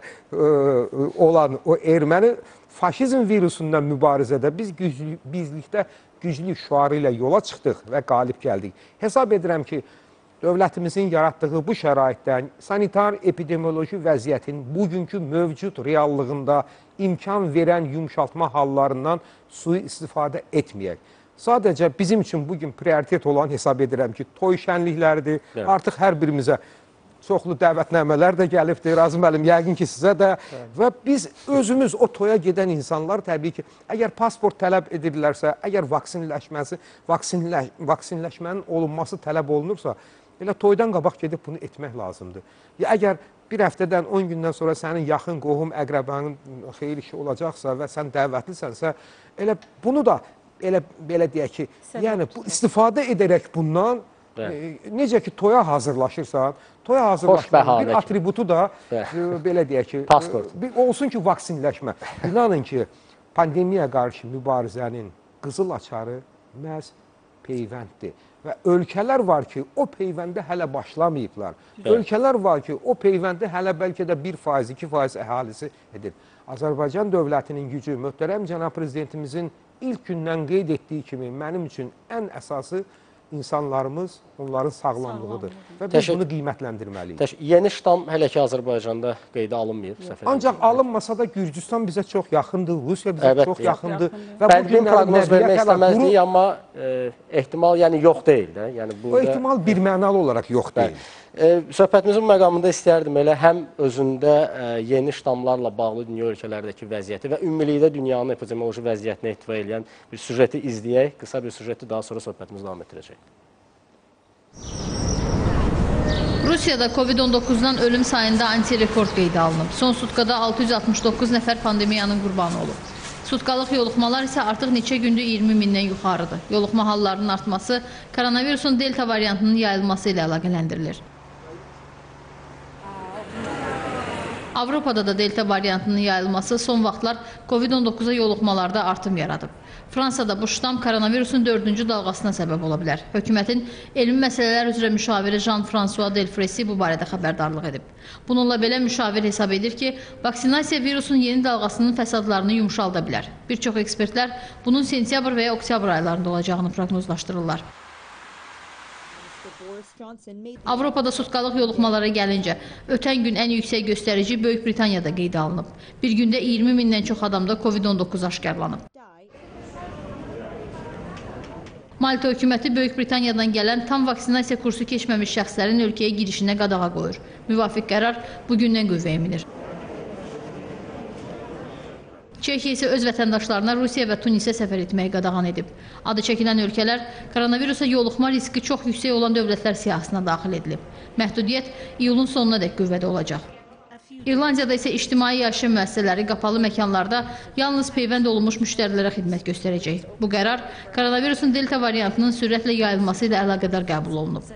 olan o erməni faşizm virusundan mübarizədə biz bizlikdə güclü şüarı ilə yola çıxdıq və qalib gəldik. Hesab edirəm ki, dövlətimizin yaratdığı bu şəraitdən sanitar epidemioloji vəziyyətin bugünkü mövcud reallığında imkan verən yumşaltma hallarından sui-istifadə etməyək. Sadəcə bizim üçün bugün prioritet olan hesab edirəm ki, toy şənlikləridir. Artıq hər birimizə çoxlu dəvətnamələr də gəlibdir, Razım müəllim, yəqin ki, sizə də. Və biz özümüz o toya gedən insanlar təbii ki, əgər pasport tələb edirlərsə, əgər vaksinləşmənin olunması tələb olunursa, elə toydan qabaq gedib bunu etmək lazımdır. Ya əgər bir həftədən, 10 gündən sonra sənin yaxın qohum, əqrəbanın xeyir işi olacaqsa və sən dəvətlisənsə, elə bunu da belə deyək ki, yəni bu istifadə edərək bundan necə ki, toya hazırlaşırsan, toya hazırlaşmanın bir atributu da belə deyək ki, olsun ki, vaksinləşmə. İnanın ki, pandemiyaya qarşı mübarizənin qızıl açarı məhz peyvənddir. Və ölkələr var ki, o peyvəndə hələ başlamayıblar. Ölkələr var ki, o peyvəndə hələ bəlkə də 1%, 2% əhalisi edir. Azərbaycan dövlətinin gücü, möhtərəm cənab prezidentimizin ilk gündən qeyd etdiyi kimi mənim üçün ən əsası insanlarımız, onların sağlamlığıdır və biz bunu qiymətləndirməliyik. Yeni ştam hələ ki Azərbaycanda qeydə alınmayıb. Ancaq alınmasa da Gürcüstan bizə çox yaxındır, Rusiya bizə çox yaxındır. Bədbin proqnoz vermək istəməzdik, amma ehtimal yəni yox deyil də. O ehtimal birmənalı olaraq yox deyil. Söhbətimizin məqamında istəyərdim elə həm özündə yeni ştamlarla bağlı dünya ölkələrdəki vəziyyəti və ümumilikdə dünyanın epidemioloji vəziyyətinə ehtiva edən bir süjeti izləyək. Qısa bir süjeti daha sonra söhbətimizi davam etdirəcək. Rusiyada Covid-19-dan ölüm sayında anti-rekord qeydə alınıb. Son sutkada 669 nəfər pandemiyanın qurbanı olub. Sutkalıq yoluxmalar isə artıq neçə gündür 20 mindən yuxarıdır. Yoluxma hallarının artması koronavirusun delta variantının yayılması ilə əlaqələndirilir. Avropada da delta variantının yayılması son vaxtlar Covid-19'a yoluxmalarda artım yaradıb. Fransada bu ştam koronavirusun 4-cü dalğasına səbəb ola bilər. Hökumətin elmi məsələlər üzrə müşaviri Jean-François Delfresi bu barədə xəbərdarlıq edib. Bununla belə müşavir hesab edir ki, vaksinasiya virusun yeni dalğasının fəsadlarını yumşalda bilər. Bir çox ekspertlər bunun sentyabr və ya oktyabr aylarında olacağını proqnozlaşdırırlar. Avropada sutkalıq yoluxmalara gəlincə, ötən gün ən yüksək göstərici Böyük Britaniyada qeydə alınıb. Bir gündə 20 mindən çox adamda Covid-19 aşkarlanıb. Malta hökuməti Böyük Britaniyadan gələn tam vaksinasiya kursu keçməmiş şəxslərin ölkəyə girişinə qadağa qoyur. Müvafiq qərar bugündən qüvvəyə minir. Çekiya isə öz vətəndaşlarına Rusiya və Tunisə səfər etməyi qadağan edib. Adı çəkilən ölkələr koronavirusa yoluxma riski çox yüksək olan dövlətlər siyahısına daxil edilib. Məhdudiyyət iyulun sonuna dək qüvvədə olacaq. İrlandiyada isə ictimai yaşayış müəssisələri qapalı məkanlarda yalnız peyvənd olunmuş müştərilərə xidmət göstərəcək. Bu qərar koronavirusun delta variantının sürətlə yayılması ilə əlaqədar qəbul olunub.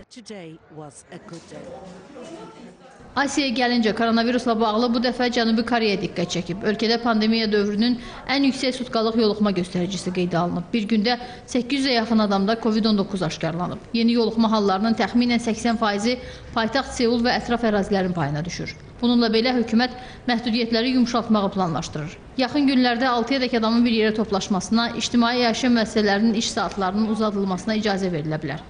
Asiyaya gəlincə, koronavirusla bağlı bu dəfə Cənubi Koreya diqqət çəkib. Ölkədə pandemiya dövrünün ən yüksək sutkalıq yoluxma göstəricisi qeydə alınıb. Bir gündə 800-ə yaxın adamda Covid-19 aşkarlanıb. Yeni yoluxma hallarının təxminən 80%-i paytaxt Seul və ətraf ərazilərin payına düşür. Bununla belə hökumət məhdudiyyətləri yumşaltmağı planlaşdırır. Yaxın günlərdə 6-ya dək adamın bir yerə toplaşmasına, ictimai yaşayış müəssisələrinin iş saatlarının uzadılmasına icazə verilə bilər.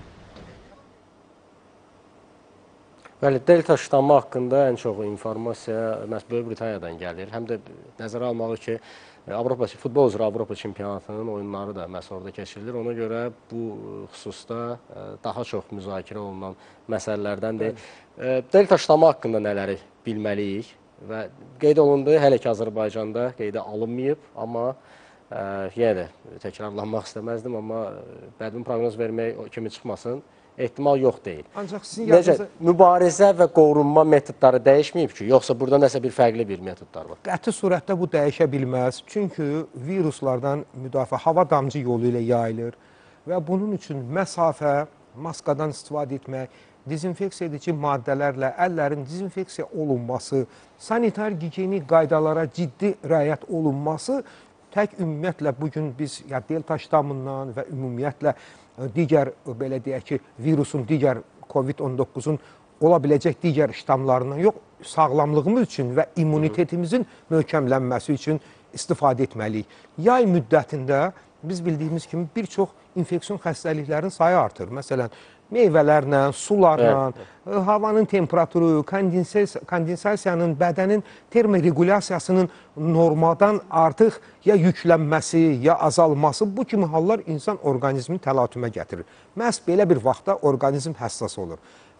Bəli, delta ştamı haqqında ən çox informasiya məhz Böyük Britaniyadan gəlir. Həm də nəzərə almalı ki, futbol üzrə Avropa çempionatının oyunları da məhz orada keçirilir. Ona görə bu xüsusda daha çox müzakirə olunan məsələlərdəndir. Delta ştamı haqqında nələri bilməliyik və qeyd olundu, hələ ki Azərbaycanda qeydə alınmayıb, amma yenə də təkrarlanmaq istəməzdim, amma bədbin proqnoz vermək kimi çıxmasın. Ehtimal yox deyil. Ancaq sizin yanınızda mübarizə və qorunma metodları dəyişməyib ki, yoxsa burada nəsə bir fərqli bir metodlar var? Qəti surətdə bu dəyişə bilməz. Çünki viruslardan müdafiə hava damcı yolu ilə yayılır və bunun üçün məsafə, maskadan istifadə etmək, dezinfeksiya edici maddələrlə əllərin dezinfeksiya olunması, sanitar gigiyenik qaydalara ciddi riayət olunması tək ümumiyyətlə bugün biz delta ştamından və ümumiyyətlə digər, belə deyək ki, virusun, digər Covid-19-un ola biləcək digər ştamlarından yox, sağlamlığımız üçün və immunitetimizin möhkəmlənməsi üçün istifadə etməliyik. Yay müddətində biz bildiyimiz kimi bir çox infeksiyon xəstəliklərin sayı artır. Məsələn, meyvələrlə, sularla, havanın temperaturu, kondensasiyanın, bədənin termoregulyasiyasının normadan artıq ya yüklənməsi, ya azalması, bu kimi hallar insan orqanizmini təlatümə gətirir. Məhz belə bir vaxtda orqanizm həssas olur.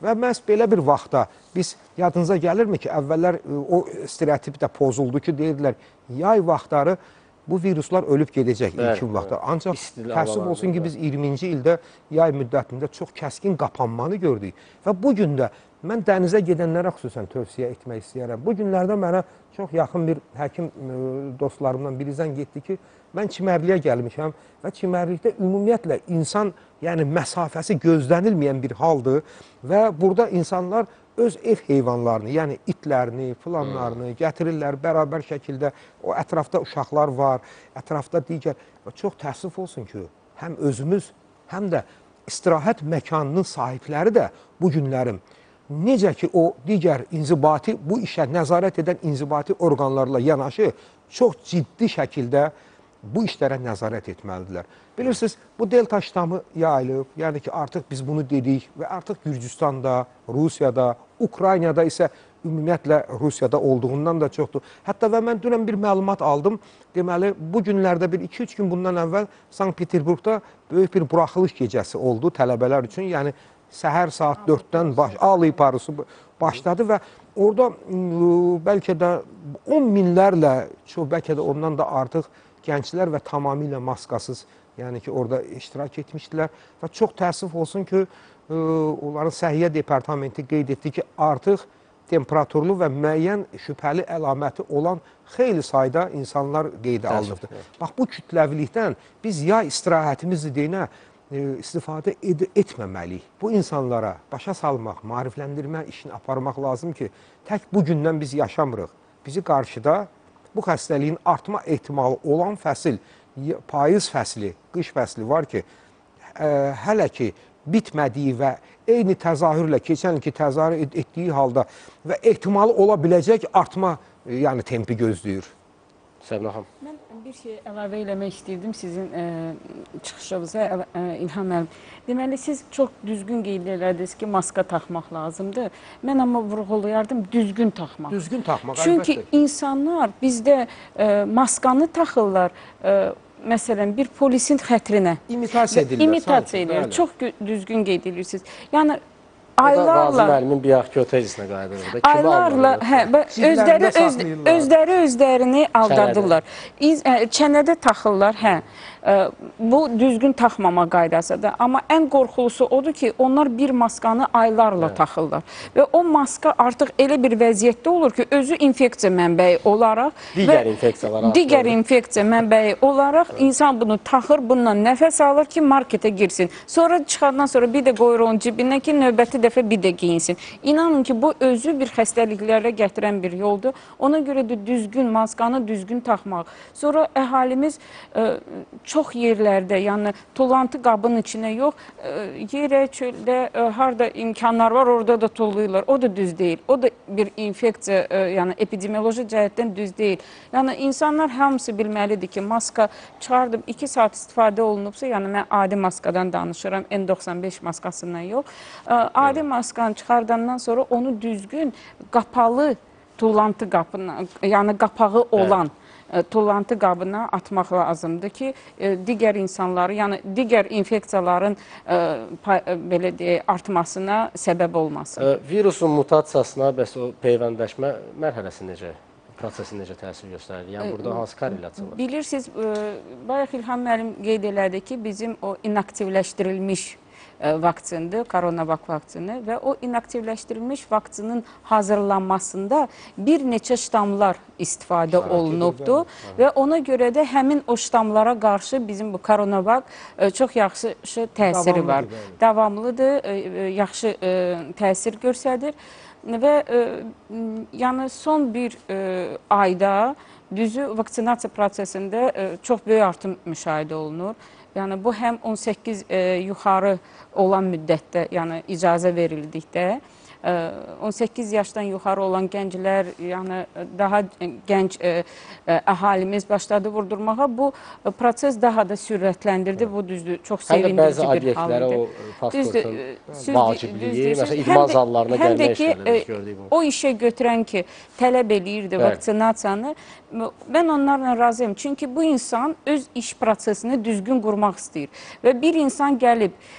Və məhz belə bir vaxtda biz, yadınıza gəlirmi ki, əvvəllər o stereotip də pozuldu ki, deyirdilər, yay vaxtları bu viruslar ölüb gedəcək ilkin vaxtda. Ancaq təəssüf olsun ki, biz 20-ci ildə yay müddətində çox kəskin qapanmanı gördük. Və bu gün də mən dənizə gedənlərə xüsusən tövsiyə etmək istəyərəm. Bu günlərdə mənə çox yaxın bir həkim dostlarımdan biri zəng etdi ki, mən çimərliyə gəlmişəm və çimərlikdə ümumiyyətlə insan, yəni məsafəsi gözlənilməyən bir haldır və burada insanlar öz ev heyvanlarını, yəni itlərini, filanlarını gətirirlər bərabər şəkildə. O ətrafda uşaqlar var, ətrafda digər. Çox təəssüf olsun ki, həm özümüz, həm də istirahət məkanının sahibləri də bu günlərim necə ki o digər inzibati, bu işə nəzarət edən inzibati orqanlarla yanaşı çox ciddi şəkildə bu işlərə nəzarət etməlidirlər. Bilirsiniz, bu delta ştamı yayılıb, yəni ki artıq biz bunu dedik və artıq Gürcüstanda, Rusiyada, Ukraynada isə ümumiyyətlə Rusiyada olduğundan da çoxdur. Hətta və mən dünən bir məlumat aldım. Deməli, bu günlərdə bir 2-3 gün bundan əvvəl Sankt-Peterburqda böyük bir buraxılış gecəsi oldu tələbələr üçün. Yəni, səhər saat 4-dən al iparısı başladı və orada bəlkə də 10 minlərlə, çox bəlkə də ondan da artıq gənclər və tamamilə maskasız, yəni ki, orada iştirak etmişdilər və çox təəssüf olsun ki, onların səhiyyə departamenti qeyd etdi ki, artıq temperaturlu və müəyyən şübhəli əlaməti olan xeyli sayda insanlar qeydə alınıbdır. Bax, bu kütləvilikdən biz yay istirahətimizi deyinə istifadə etməməliyik. Bu insanlara başa salmaq, maarifləndirmə işini aparmaq lazım ki, tək bu gündən biz yaşamırıq. Bizi qarşıda bu xəstəliyin artma ehtimalı olan fəsil, payız fəsli, qış fəsli var ki, hələ ki bitmədiyi və eyni təzahürlə keçən ilki təzahür etdiyi halda və ehtimalı ola biləcək artma yəni tempi gözləyir. Səbinə xanım. Mən bir şey əlavə eləmək istəyirdim sizin çıxışınıza, İlham müəllim. Deməli, siz çox düzgün qeyd elədiniz ki, maska taxmaq lazımdır. Mən amma vurğulayardım, düzgün taxmaq. Düzgün taxmaq, əlbəttə. Çünki insanlar bizdə maskanı taxırlar, məsələn, bir polisin xətrinə. İmitasiya edirlər. İmitasiya edirlər. Çox düzgün qeyd edirsiniz. Yəni, aylarla Nazım müəllimin biyaxki ötəcisinə qayıdırır. Aylarla, özləri özlərini aldadırlar. Çənədə taxırlar, bu düzgün taxmama qaydasıdır. Amma ən qorxulusu odur ki, onlar bir maskanı aylarla taxırlar. Və o maska artıq elə bir vəziyyətdə olur ki, özü infeksiya mənbəyi olaraq digər infeksiya mənbəyi olaraq insan bunu taxır, bununla nəfəs alır ki, marketə girsin. Sonra çıxandan sonra bir də qoyur onun cibinə ki, növbəti dəfə bir də giyinsin. İnanın ki, bu özü bir xəstəliklərə gətirən bir yoldur. Ona görə də düzgün maskanı düzgün taxmaq. Sonra əhalimiz çox yerlərdə, yəni tullantı qabının içinə yox, yerə, çöldə, harada imkanlar var, orada da tullayırlar. O da düz deyil. O da bir infeksiya, yəni epidemioloji cəhətdən düz deyil. Yəni insanlar hamısı bilməlidir ki, maska çıxardım 2 saat istifadə olunubsa, yəni mən adi maskadan danışıram, N95 maskasından yox. Adi maskanı çıxardandan sonra onu düzgün qapalı tullantı qabına, yəni qapağı olan tullantı qabına atmaq lazımdır ki, digər insanları, yəni digər infeksiyaların belə deyək, artmasına səbəb olmasın. Virusun mutasiyasına bəs o peyvəndləşmə mərhələsi necə? Prosesi necə təsir göstərir? Yəni, burada hansı korrelyasiya var? Bilirsiniz, bayaq İlham müəllim qeyd elədi ki, bizim o inaktivləşdirilmiş vaksindir, Coronavac vaksini və o inaktivləşdirilmiş vaksinin hazırlanmasında bir neçə ştamlar istifadə olunubdur və ona görə də həmin o ştamlara qarşı bizim bu Coronavac çox yaxşı təsiri var. Davamlıdır, yaxşı təsir göstərir və yəni son bir ayda düzü vaksinasiya prosesində çox böyük artım müşahidə olunur. Yəni, bu həm 18 yuxarı olan müddətdə, yəni icazə verildikdə, 18 yaşdan yuxarı olan gənclər, yəni daha gənc əhalimiz başladı vurdurmağa. Bu proses daha da sürətləndirdi. Bu düzdür, çox sevindirici bir hal idi. O pasportun vacibliyi, məsələn, idman zallarına gəlmək işlədir, gördük bunu. O işə götürən ki, tələb eləyirdi vaksinasiyanı, mən onlarla razıyım. Çünki bu insan öz iş prosesini düzgün qurmaq istəyir. Və bir insan gəlib,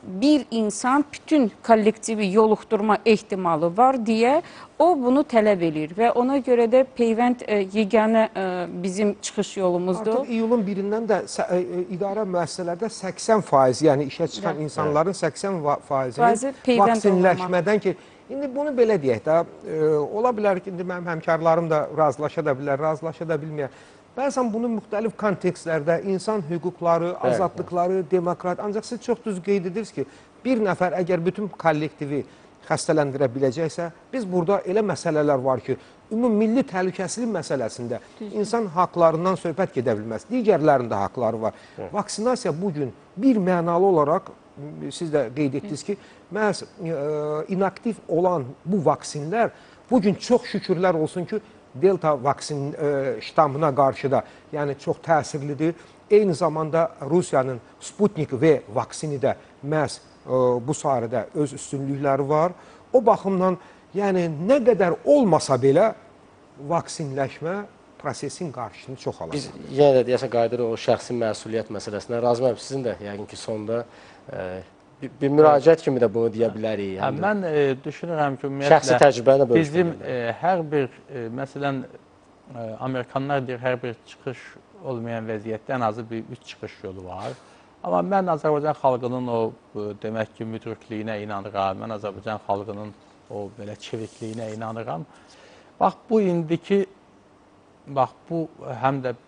bir insan bütün kollektivi yoluxdurma ehtimalı var deyə o bunu tələb edir və ona görə də peyvənd yeganə bizim çıxış yolumuzdur. Artıq iyulun 1-dən də idarə müəssisələrdə 80%, yəni işə çıxan insanların 80%-nin vaksinləşmədən ki, indi bunu belə deyək də, ola bilər ki, indi mənim həmkarlarım da razılaşa da bilər, razılaşa da bilməyər. Bəzən bunu müxtəlif kontekstlərdə insan hüquqları, azadlıqları, demokrat, ancaq siz çox düz qeyd edirsiniz ki, bir nəfər əgər bütün kollektivi xəstələndirə biləcəksə, biz burada elə məsələlər var ki, ümumilli təhlükəsizlik məsələsində insan haqlarından söhbət gedə bilməz. Digərlərində haqları var. Vaksinasiya bugün bir mənalı olaraq, siz də qeyd etdiniz ki, məhz inaktiv olan bu vaksinlər bugün çox şükürlər olsun ki, Delta vaksin ştamına qarşı da yəni çox təsirlidir. Eyni zamanda Rusiyanın Sputnik V vaksini də məhz bu sahədə öz üstünlükləri var. O baxımdan yəni nə qədər olmasa belə vaksinləşmə prosesin qarşısını çox alır. Biz yenə də deyəsən qayıdırıq o şəxsi məsuliyyət məsələsinə. Razım əlim, sizin də yəqin ki, sonda bir müraciət kimi də bunu deyə bilərik. Mən düşünürəm ki, şəxsi təcrübəni də bizim hər bir, məsələn, Amerikanlar deyir, hər bir çıxış olmayan vəziyyətdə ən azı bir 3 çıxış yolu var. Amma mən Azərbaycan xalqının o, demək ki, müdrikliyinə inanıram, mən Azərbaycan xalqının o belə çevikliyinə inanıram. Bax, bu indiki, bax, bu həm də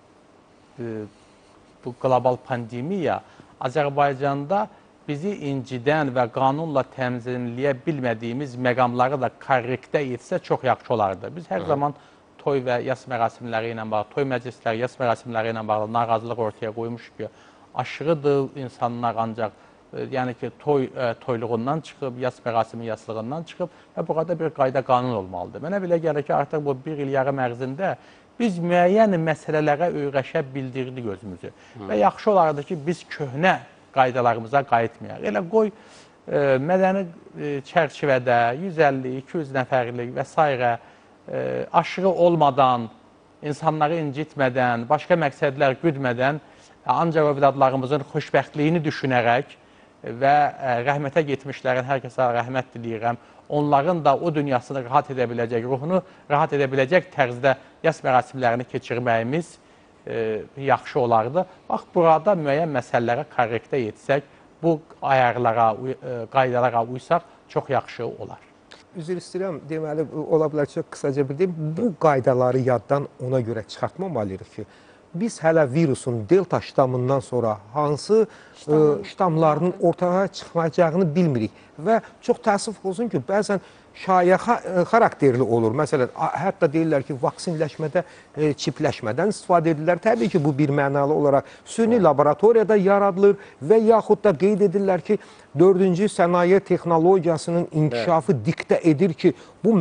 bu qlobal pandemiya Azərbaycanda bizi incidən və qanunla təmizləyə bilmədiyimiz məqamları da korrektə etsə çox yaxşı olardı. Biz hər zaman toy və yas mərasimləri ilə bağlı, toy məclisləri, yas mərasimləri ilə bağlı narazılıq ortaya qoymuşuq ki, aşırıdır insanlar ancaq, yəni ki, toyluğundan çıxıb, yas mərasimi yaslığından çıxıb və burada bir qayda qanun olmalıdır. Mənə belə gəlir ki, artıq bu bir il yarım ərzində biz müəyyən məsələlərə öyrəşə bildirdik özümüzü və yaxşı olardı ki, biz köhnə qaydalarımıza qayıtmayaq. Elə qoy mədəni çərçivədə 150-200 nəfərlik və s. Aşırı olmadan, insanları incitmədən, başqa məqsədlər güdmədən ancaq övladlarımızın xoşbəxtliyini düşünərək və rəhmətə getmişlərin hər kəsə rəhmət diləyirəm. Onların da o dünyasını rahat edə biləcək, ruhunu rahat edə biləcək tərzdə yas mərasimlərini keçirməyimiz yaxşı olardı. Bax, burada müəyyən məsələlərə korrektə yetsək, bu ayarlara, qaydalara uysaq çox yaxşı olar. Üzr istəyirəm, deməli, ola bilər çox qısaca bildim. Bu qaydaları yaddan ona görə çıxartmamalıyıq ki, biz hələ virusun delta ştamından sonra hansı ştamlarının ortaya çıxmayacağını bilmirik. Və çox təəssüf olsun ki, bəzən şayə xarakterli olur. Məsələn, hətta deyirlər ki, vaksinləşmədə çipləşmədən istifadə edirlər. Təbii ki, bu bir mənalı olaraq süni laboratoriyada yaradılır və yaxud da qeyd edirlər ki, 4-cü sənaye texnologiyasının inkişafı diktə edir ki, bu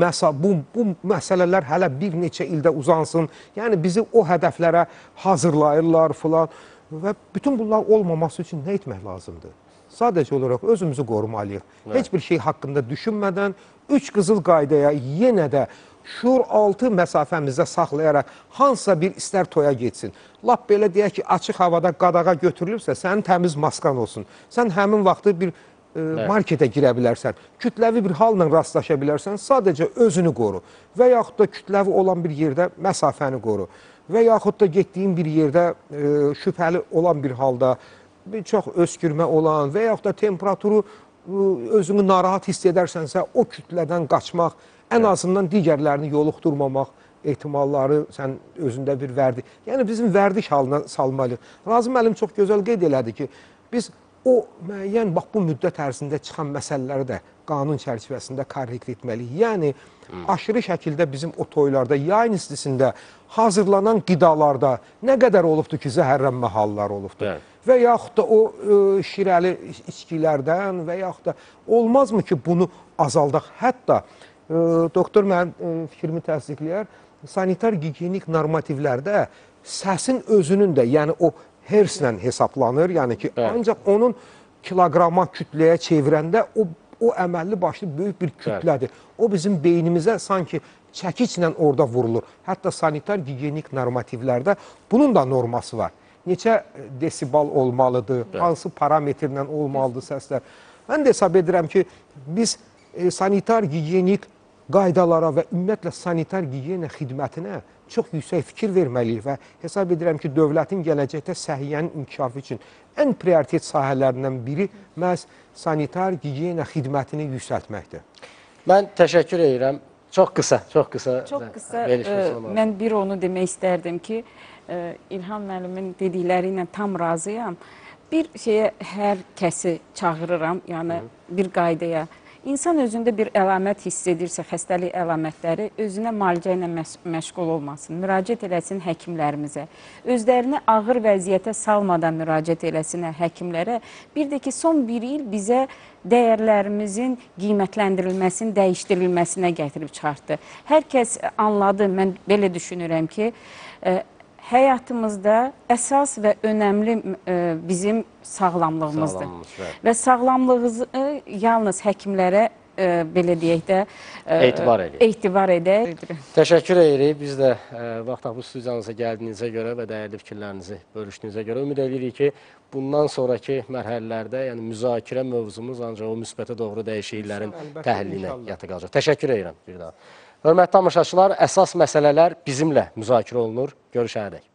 məsələlər hələ bir neçə ildə uzansın. Yəni, bizi o hədəflərə hazırlayırlar filan və bütün bunlar olmaması üçün nə etmək lazımdır? Sadəcə olaraq özümüzü qorumalıyıq. Heç bir şey haqqında düşünmədən 3 qızıl qaydaya yenə də şuur altı məsafəmizdə saxlayaraq hansısa bir istər toya getsin. Lap belə deyək ki, açıq havada qadağa götürülübsə, sənin təmiz maskan olsun. Sən həmin vaxtı bir marketə girə bilərsən, kütləvi bir halla rastlaşa bilərsən, sadəcə özünü qoru və yaxud da kütləvi olan bir yerdə məsafəni qoru və yaxud da getdiyin bir yerdə şübhəli olan bir halda çox öskürmə olan və yaxud da temperaturu özünü narahat hiss edərsənsə, o kütlədən qaçmaq, ən azından digərlərini yoluxdurmamaq ehtimalları sən özündə bir vərdiş. Yəni, bizim vərdiş halına salmalıyıq. Razım müəllim çox gözəl qeyd elədi ki, biz o müəyyən, bax, bu müddət ərzində çıxan məsələləri də qanun çərçivəsində korrekt etməliyik. Yəni, aşırı şəkildə bizim o toylarda, yayın istisində hazırlanan qidalarda nə qədər olubdur ki, zəhərlənmə halları olubdur. Və yaxud da o şirəli içkilərdən və yaxud da olmazmı ki, bunu azaldaq? Hətta doktor mənim fikrimi təsdiqləyər, sanitar gigiyenik normativlərdə səsin özünün də, yəni o hertzlə hesablanır, yəni ki, ancaq onun kiloqrama, kütləyə çevirəndə o əməlli başlı böyük bir kütlədir. O bizim beynimizə sanki çəkiçlə orada vurulur. Hətta sanitar gigiyenik normativlərdə bunun da norması var. Neçə desibal olmalıdır, hansı parametrlə olmalıdır səslər. Mən də hesab edirəm ki, biz sanitar gigiyenik qaydalara və ümumiyyətlə sanitar gigiyena xidmətinə çox yüksək fikir verməliyik və hesab edirəm ki, dövlətin gələcəkdə səhiyyənin inkişafı üçün ən prioritet sahələrindən biri məhz sanitar gigiyena xidmətini yüksəltməkdir. Mən təşəkkür edirəm. Çox qısa. Çox qısa, mən bir onu demək istərdim ki, İlham müəllimin dedikləri ilə tam razıyam. Bir şeyə hər kəsi çağırıram, yəni bir qaydaya. İnsan özündə bir əlamət hiss edirsə, xəstəlik əlamətləri, özünə müalicə ilə məşğul olmasın, müraciət eləsin həkimlərimizə. Özlərini ağır vəziyyətə salmadan müraciət eləsin həkimlərə. Bir də ki, son bir il bizə dəyərlərimizin qiymətləndirilməsinin, dəyişdirilməsinə gətirib çıxartdı. Hər kəs anladı, mən belə düşünürəm ki, həyatımızda əsas və önəmli bizim sağlamlığımızdır. Və sağlamlığımızı yalnız həkimlərə belə deyək də etibar edək. Təşəkkür edirik. Biz də vaxt bu studiyanıza gəldiyinizə görə və dəyərli fikirlərinizi bölüşdüyünüzə görə ümid edirik ki, bundan sonraki mərhələlərdə yəni müzakirə mövzumuz ancaq o müsbətə doğru dəyişikliklərin təhlilinə yatı qalacaq. Təşəkkür edirəm bir daha. Hörmətli tamaşaçılar, əsas məsələlər bizimlə müzakirə olunur. Görüşənədək.